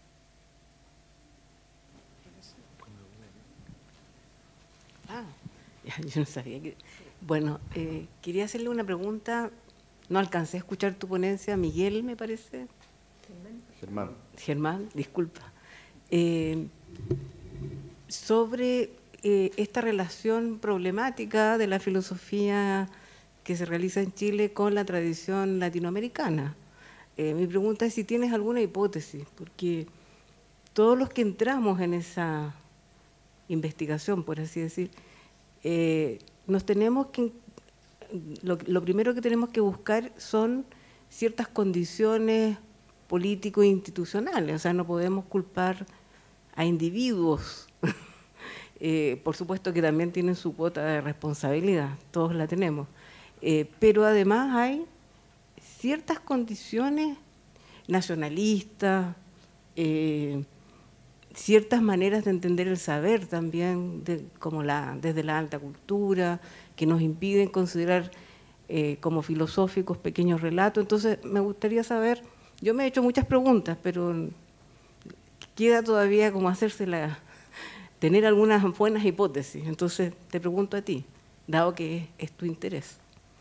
Ah, yo no sabía que... Bueno, eh, quería hacerle una pregunta. No alcancé a escuchar tu ponencia. Miguel, me parece. Germán. Germán, disculpa. Eh, sobre eh, esta relación problemática de la filosofía que se realiza en Chile con la tradición latinoamericana. Eh, mi pregunta es si tienes alguna hipótesis, porque todos los que entramos en esa investigación, por así decir, eh, nos tenemos que, lo, lo primero que tenemos que buscar son ciertas condiciones políticos e institucionales, o sea, no podemos culpar a individuos, eh, por supuesto que también tienen su cuota de responsabilidad, todos la tenemos, eh, pero además hay ciertas condiciones nacionalistas, eh, ciertas maneras de entender el saber también, de, como la, desde la alta cultura, que nos impiden considerar eh, como filosóficos pequeños relatos. Entonces, me gustaría saber, yo me he hecho muchas preguntas, pero queda todavía como hacerse la, tener algunas buenas hipótesis. Entonces, te pregunto a ti, dado que es tu interés.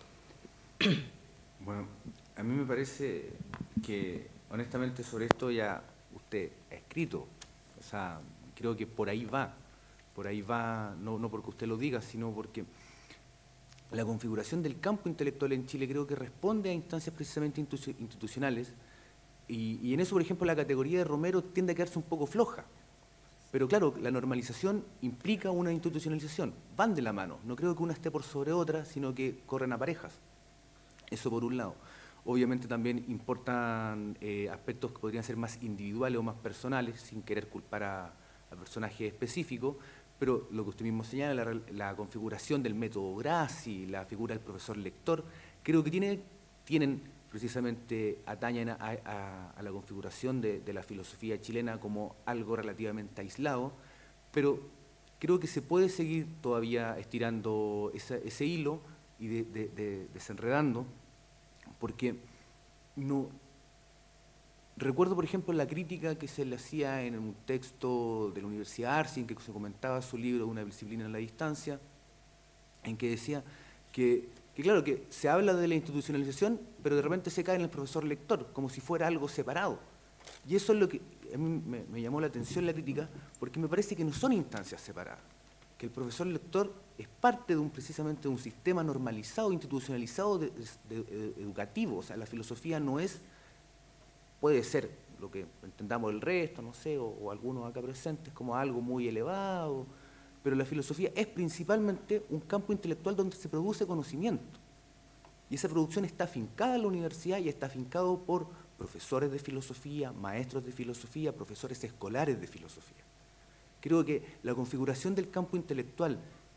Bueno, a mí me parece que honestamente sobre esto ya usted ha escrito, o sea, creo que por ahí va, por ahí va, no, no porque usted lo diga, sino porque la configuración del campo intelectual en Chile creo que responde a instancias precisamente institucionales, y, y en eso, por ejemplo, la categoría de Romero tiende a quedarse un poco floja. Pero claro, la normalización implica una institucionalización, van de la mano, no creo que una esté por sobre otra, sino que corren a parejas. Eso por un lado. Obviamente también importan eh, aspectos que podrían ser más individuales o más personales, sin querer culpar a, a personajes específicos, pero lo que usted mismo señala, la, la configuración del método Grassi, la figura del profesor lector, creo que tiene, tienen precisamente, atañen a, a, a la configuración de, de la filosofía chilena como algo relativamente aislado, pero creo que se puede seguir todavía estirando esa, ese hilo y de, de, de, desenredando, porque no recuerdo, por ejemplo, la crítica que se le hacía en un texto de la Universidad Arsi, en que se comentaba su libro Una disciplina en la distancia, en que decía que, que, claro, que se habla de la institucionalización, pero de repente se cae en el profesor lector, como si fuera algo separado. Y eso es lo que a mí me, me llamó la atención la crítica, porque me parece que no son instancias separadas, que el profesor lector es parte de un, precisamente de un sistema normalizado, institucionalizado de, de, de, educativo. O sea, la filosofía no es, puede ser lo que entendamos el resto, no sé, o, o algunos acá presentes, como algo muy elevado, pero la filosofía es principalmente un campo intelectual donde se produce conocimiento. Y esa producción está afincada en la universidad y está afincado por profesores de filosofía, maestros de filosofía, profesores escolares de filosofía. Creo que la configuración del campo intelectual,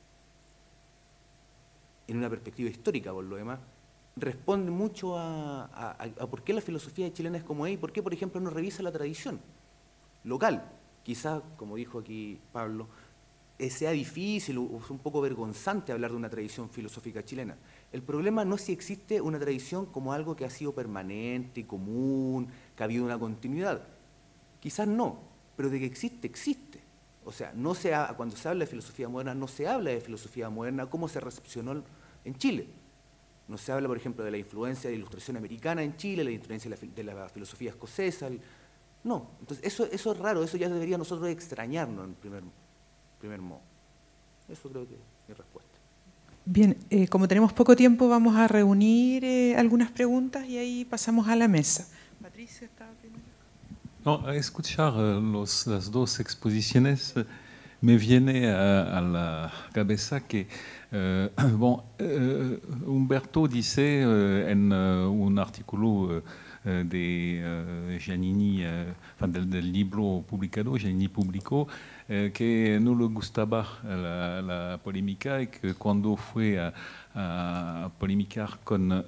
en una perspectiva histórica por lo demás, responde mucho a, a, a por qué la filosofía chilena es como es y por qué, por ejemplo, no revisa la tradición local. Quizás, como dijo aquí Pablo, eh, sea difícil o un poco vergonzante hablar de una tradición filosófica chilena. El problema no es si existe una tradición como algo que ha sido permanente y común, que ha habido una continuidad. Quizás no, pero de que existe, existe. O sea, no se ha, cuando se habla de filosofía moderna, no se habla de filosofía moderna como se recepcionó en Chile. No se habla, por ejemplo, de la influencia de la ilustración americana en Chile, la influencia de la, de la filosofía escocesa. El, no, entonces eso, eso es raro, eso ya debería nosotros extrañarnos en primer, primer modo. Eso creo que es mi respuesta. Bien, eh, como tenemos poco tiempo, vamos a reunir eh, algunas preguntas y ahí pasamos a la mesa. Patricia está primero. No, a escuchar los, las dos exposiciones me viene a, a la cabeza que eh, bon, eh, Humberto dice eh, en uh, un artículo eh, de uh, Giannini, eh, del, del libro publicado, Giannini publicó, eh, que no le gustaba la, la polémica y que cuando fue a, a polemicar con... Uh,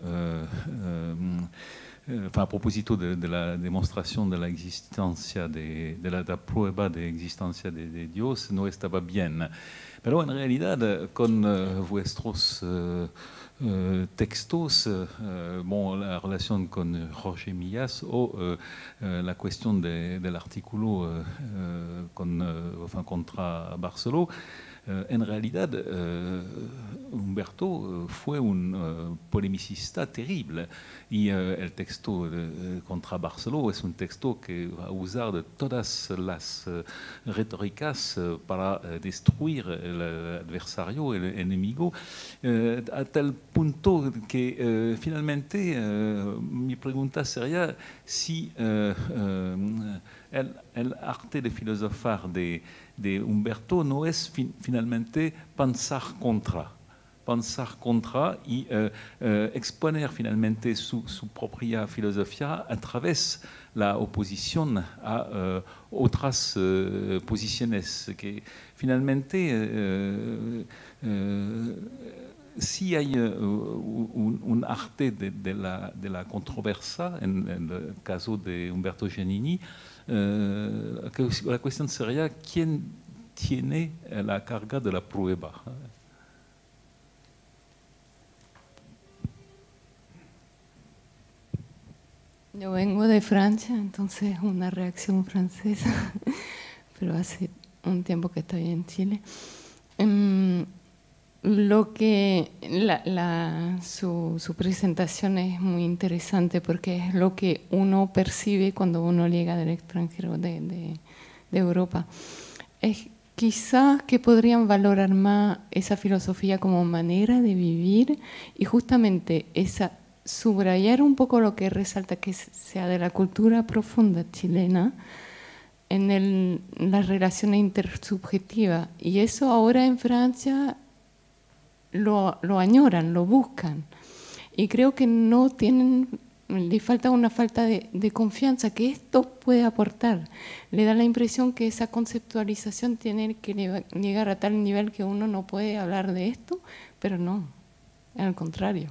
um, Enfin, a propósito de, de la demostración de la existencia, de, de, la, de la prueba de existencia de, de Dios, no estaba bien. Pero en realidad, con uh, vuestros uh, uh, textos, uh, bon, la relación con Jorge Millas o uh, uh, la cuestión de, del artículo uh, uh, con, uh, enfin, contra Barceló, Uh, en realidad, uh, Humberto uh, fue un uh, polemicista terrible y uh, el texto de, contra Barceló es un texto que va a usar de todas las uh, retóricas uh, para uh, destruir el adversario, el enemigo, uh, a tal punto que uh, finalmente uh, mi pregunta sería si uh, uh, el, el arte de filosofar de de Humberto no es fin, finalmente pensar contra, pensar contra y uh, uh, exponer finalmente su, su propia filosofía a través de la oposición a uh, otras uh, posiciones que finalmente uh, uh, si hay uh, un, un arte de, de, la, de la controversia, en, en el caso de Humberto Giannini, Uh, la cuestión sería quién tiene la carga de la prueba. Yo vengo de Francia, entonces una reacción francesa, pero hace un tiempo que estoy en Chile. Um, lo que la, la, su, su presentación es muy interesante porque es lo que uno percibe cuando uno llega del extranjero, de, de, de Europa. Es quizás que podrían valorar más esa filosofía como manera de vivir y justamente esa, subrayar un poco lo que resalta que sea de la cultura profunda chilena en el, las relaciones intersubjetivas. Y eso ahora en Francia lo, lo añoran, lo buscan. Y creo que no tienen, le falta una falta de, de confianza que esto puede aportar. Le da la impresión que esa conceptualización tiene que llegar a tal nivel que uno no puede hablar de esto, pero no, al contrario.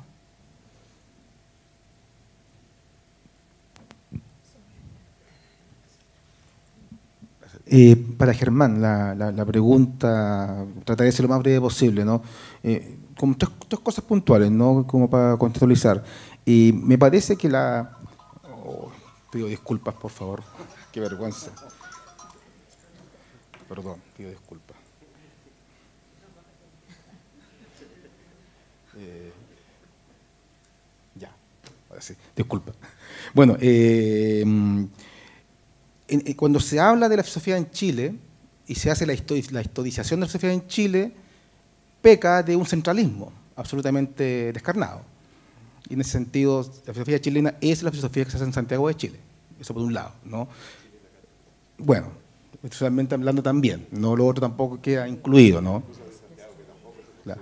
Eh, para Germán, la, la, la pregunta, trataré de ser lo más breve posible, ¿no? Eh, como tres, tres cosas puntuales, ¿no? Como para contextualizar. Y me parece que la... Oh, pido disculpas, por favor. Qué vergüenza. Perdón, pido disculpas. Eh, ya, ahora sí, disculpa. Bueno, eh... cuando se habla de la filosofía en Chile y se hace la, histori la historización de la filosofía en Chile, peca de un centralismo absolutamente descarnado. Y en ese sentido, la filosofía chilena es la filosofía que se hace en Santiago de Chile. Eso por un lado, ¿no? Bueno, institucionalmente hablando también, no lo otro tampoco queda incluido, ¿no? Claro.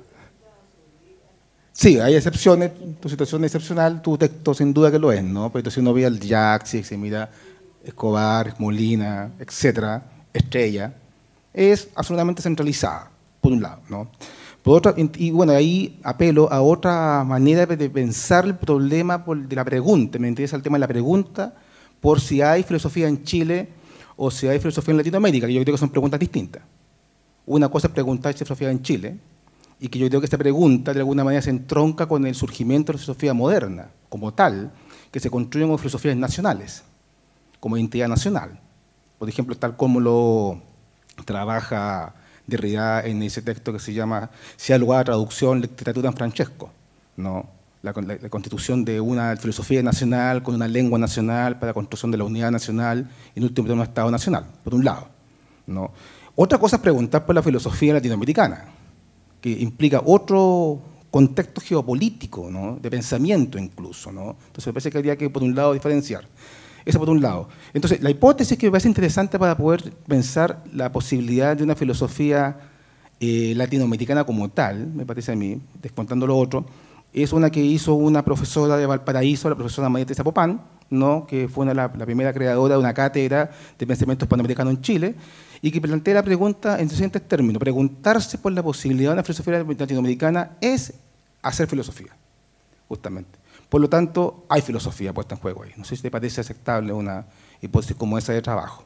Sí, hay excepciones, tu situación es excepcional, tu texto sin duda que lo es, ¿no? Pero si uno ve al Jaxi, se mira Escobar, Molina, etcétera, Estrella, es absolutamente centralizada, por un lado, ¿no? Por otra, y bueno, ahí apelo a otra manera de pensar el problema de la pregunta, me interesa el tema de la pregunta, por si hay filosofía en Chile o si hay filosofía en Latinoamérica, que yo creo que son preguntas distintas. Una cosa es preguntar si hay filosofía en Chile, y que yo creo que esta pregunta de alguna manera se entronca con el surgimiento de la filosofía moderna, como tal, que se construye como filosofías nacionales, como identidad nacional. Por ejemplo, tal como lo trabaja Derrida en ese texto que se llama Si hay lugar a traducción, literatura en Francesco, ¿no? La, la, la constitución de una filosofía nacional con una lengua nacional para la construcción de la unidad nacional y en último término un Estado nacional, por un lado, ¿no? Otra cosa es preguntar por la filosofía latinoamericana, que implica otro contexto geopolítico, ¿no? De pensamiento incluso, ¿no? Entonces me parece que habría que, por un lado, diferenciar. Eso por un lado. Entonces, la hipótesis que me parece interesante para poder pensar la posibilidad de una filosofía eh, latinoamericana como tal, me parece a mí, descontando lo otro, es una que hizo una profesora de Valparaíso, la profesora María Teresa Popán, ¿no? Que fue una, la, la primera creadora de una cátedra de pensamiento hispanoamericano en Chile, y que plantea la pregunta en siguientes términos: preguntarse por la posibilidad de una filosofía latinoamericana es hacer filosofía, justamente. Por lo tanto, hay filosofía puesta en juego ahí. No sé si te parece aceptable una hipótesis como esa de trabajo.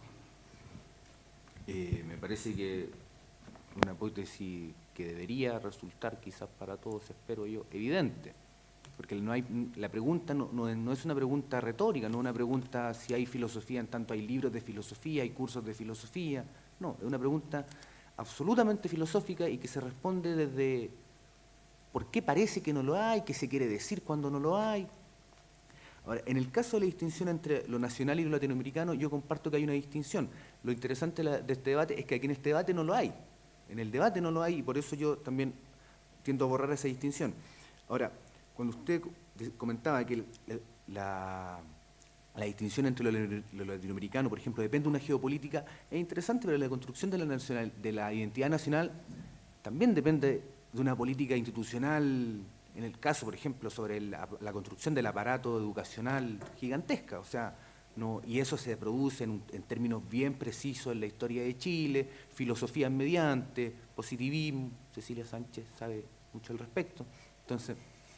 Eh, me parece que una hipótesis que debería resultar quizás para todos, espero yo, evidente. Porque no hay, la pregunta no, no, no es una pregunta retórica, no es una pregunta si hay filosofía, en tanto hay libros de filosofía, hay cursos de filosofía. No, es una pregunta absolutamente filosófica y que se responde desde por qué parece que no lo hay, qué se quiere decir cuando no lo hay. Ahora, en el caso de la distinción entre lo nacional y lo latinoamericano, yo comparto que hay una distinción. Lo interesante de este debate es que aquí en este debate no lo hay. En el debate no lo hay y por eso yo también tiendo a borrar esa distinción. Ahora, cuando usted comentaba que la, la distinción entre lo, lo latinoamericano, por ejemplo, depende de una geopolítica, es interesante, pero la construcción de la, nacional, de la identidad nacional también depende de una política institucional, en el caso, por ejemplo, sobre la, la construcción del aparato educacional gigantesca, o sea, no, y eso se produce en, en términos bien precisos en la historia de Chile, filosofía mediante, positivismo, Cecilia Sánchez sabe mucho al respecto, entonces,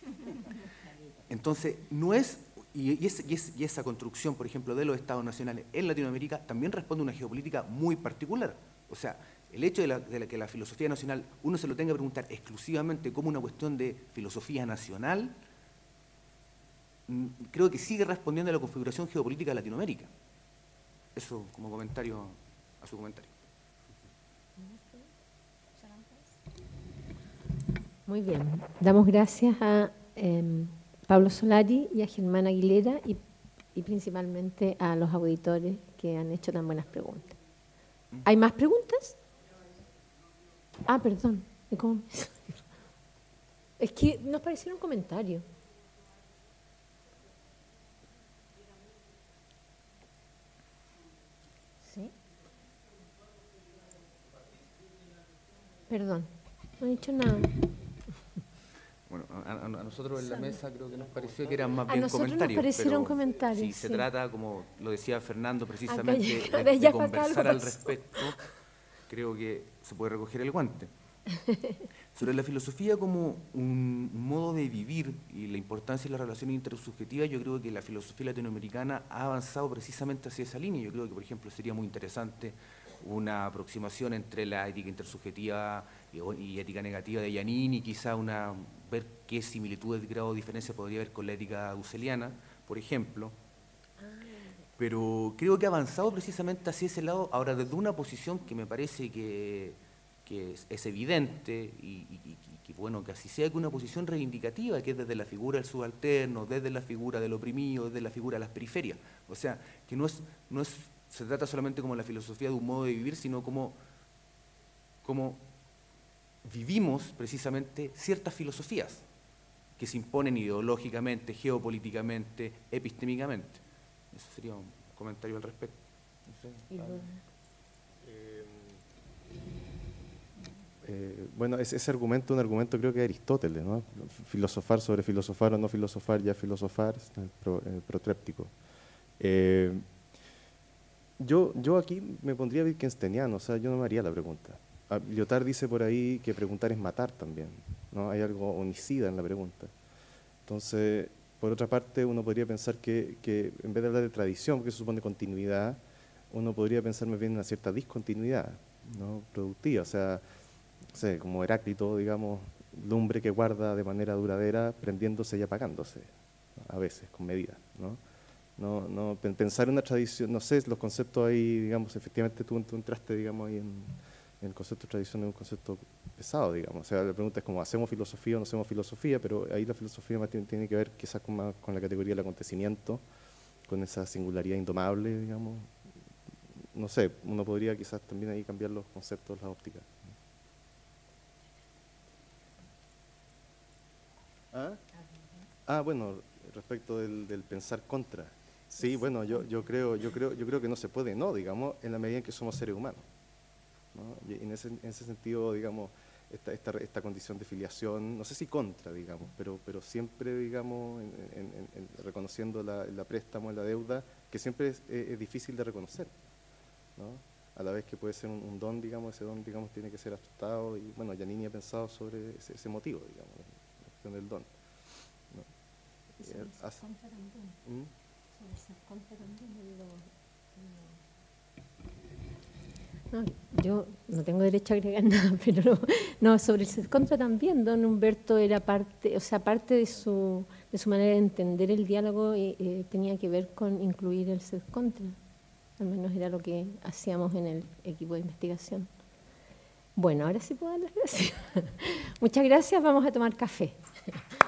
entonces no es, y, y, es, y, es, y esa construcción, por ejemplo, de los estados nacionales en Latinoamérica también responde a una geopolítica muy particular, o sea, el hecho de, la, de la que la filosofía nacional uno se lo tenga que preguntar exclusivamente como una cuestión de filosofía nacional, creo que sigue respondiendo a la configuración geopolítica de Latinoamérica. Eso como comentario a su comentario. Muy bien. Damos gracias a eh, Pablo Solari y a Germán Aguilera y, y principalmente a los auditores que han hecho tan buenas preguntas. ¿Hay más preguntas? Ah, perdón. ¿Cómo? Es que nos parecieron comentarios. ¿Sí? Perdón, no he dicho nada. Bueno, a, a- a nosotros en la mesa creo que nos pareció que eran más A bien nosotros nos comentarios. parecieron pero comentarios, Si se sí. trata, como lo decía Fernando precisamente, ya- de, de ya fue acá conversar algo al pasó. respecto, creo que se puede recoger el guante. Sobre la filosofía como un modo de vivir y la importancia de la relación intersubjetiva, yo creo que la filosofía latinoamericana ha avanzado precisamente hacia esa línea. Yo creo que, por ejemplo, sería muy interesante una aproximación entre la ética intersubjetiva y, y ética negativa de Giannini, quizá una, ver qué similitudes, grado de diferencia podría haber con la ética husserliana, por ejemplo. Pero creo que ha avanzado precisamente hacia ese lado, ahora desde una posición que me parece que, que es, es evidente y, y, y, y que bueno, que así sea, que una posición reivindicativa, que es desde la figura del subalterno, desde la figura del oprimido, desde la figura de las periferias. O sea, que no es, no es, se trata solamente como la filosofía de un modo de vivir, sino como, como vivimos precisamente ciertas filosofías que se imponen ideológicamente, geopolíticamente, epistémicamente. Eso sería un comentario al respecto. No sé, Y Pablo. Eh, eh, bueno, ese, ese argumento es un argumento creo que de Aristóteles, ¿no? Filosofar sobre filosofar o no filosofar, ya filosofar, el, pro, el protréptico. Eh, yo, yo aquí me pondría wittgensteiniano, o sea, yo no me haría la pregunta. Ah, Lyotard dice por ahí que preguntar es matar también, ¿no? Hay algo homicida en la pregunta. Entonces, por otra parte, uno podría pensar que, que en vez de hablar de tradición, que se supone continuidad, uno podría pensar más bien en una cierta discontinuidad, ¿no? Productiva, o sea, no sé, como Heráclito, digamos, lumbre que guarda de manera duradera, prendiéndose y apagándose, ¿no? A veces, con medida, ¿no? No, no, pen- pensar en una tradición, no sé, los conceptos ahí, digamos, efectivamente tú, tú entraste, digamos, ahí en, en el concepto de tradición, es un concepto pesado, digamos. O sea, la pregunta es como, ¿hacemos filosofía o no hacemos filosofía? Pero ahí la filosofía más tiene, tiene que ver quizás con, más con la categoría del acontecimiento, con esa singularidad indomable, digamos. No sé, uno podría quizás también ahí cambiar los conceptos, las ópticas. ¿Ah? Ah, bueno, respecto del, del pensar contra. Sí, bueno, yo, yo, creo, yo, creo, yo creo que no se puede, no, digamos, en la medida en que somos seres humanos, ¿no? Y en ese, en ese sentido, digamos, esta, esta, esta condición de filiación, no sé si contra, digamos, pero, pero siempre, digamos, en, en, en, en reconociendo la, la préstamo, la deuda, que siempre es, es, es difícil de reconocer, ¿no? A la vez que puede ser un, un don, digamos, ese don, digamos, tiene que ser aceptado, y bueno, Giannini ha pensado sobre ese, ese motivo, digamos, la cuestión del don, ¿no? Y sobre el Eh, hace- contra también. ¿Mm? Sobre el contra también. lo- lo- No, yo no tengo derecho a agregar nada, pero no, no, sobre el ser contra también, don Humberto era parte, o sea, parte de su, de su manera de entender el diálogo eh, eh, tenía que ver con incluir el ser contra, al menos era lo que hacíamos en el equipo de investigación. Bueno, ahora sí puedo dar las gracias. Muchas gracias, vamos a tomar café.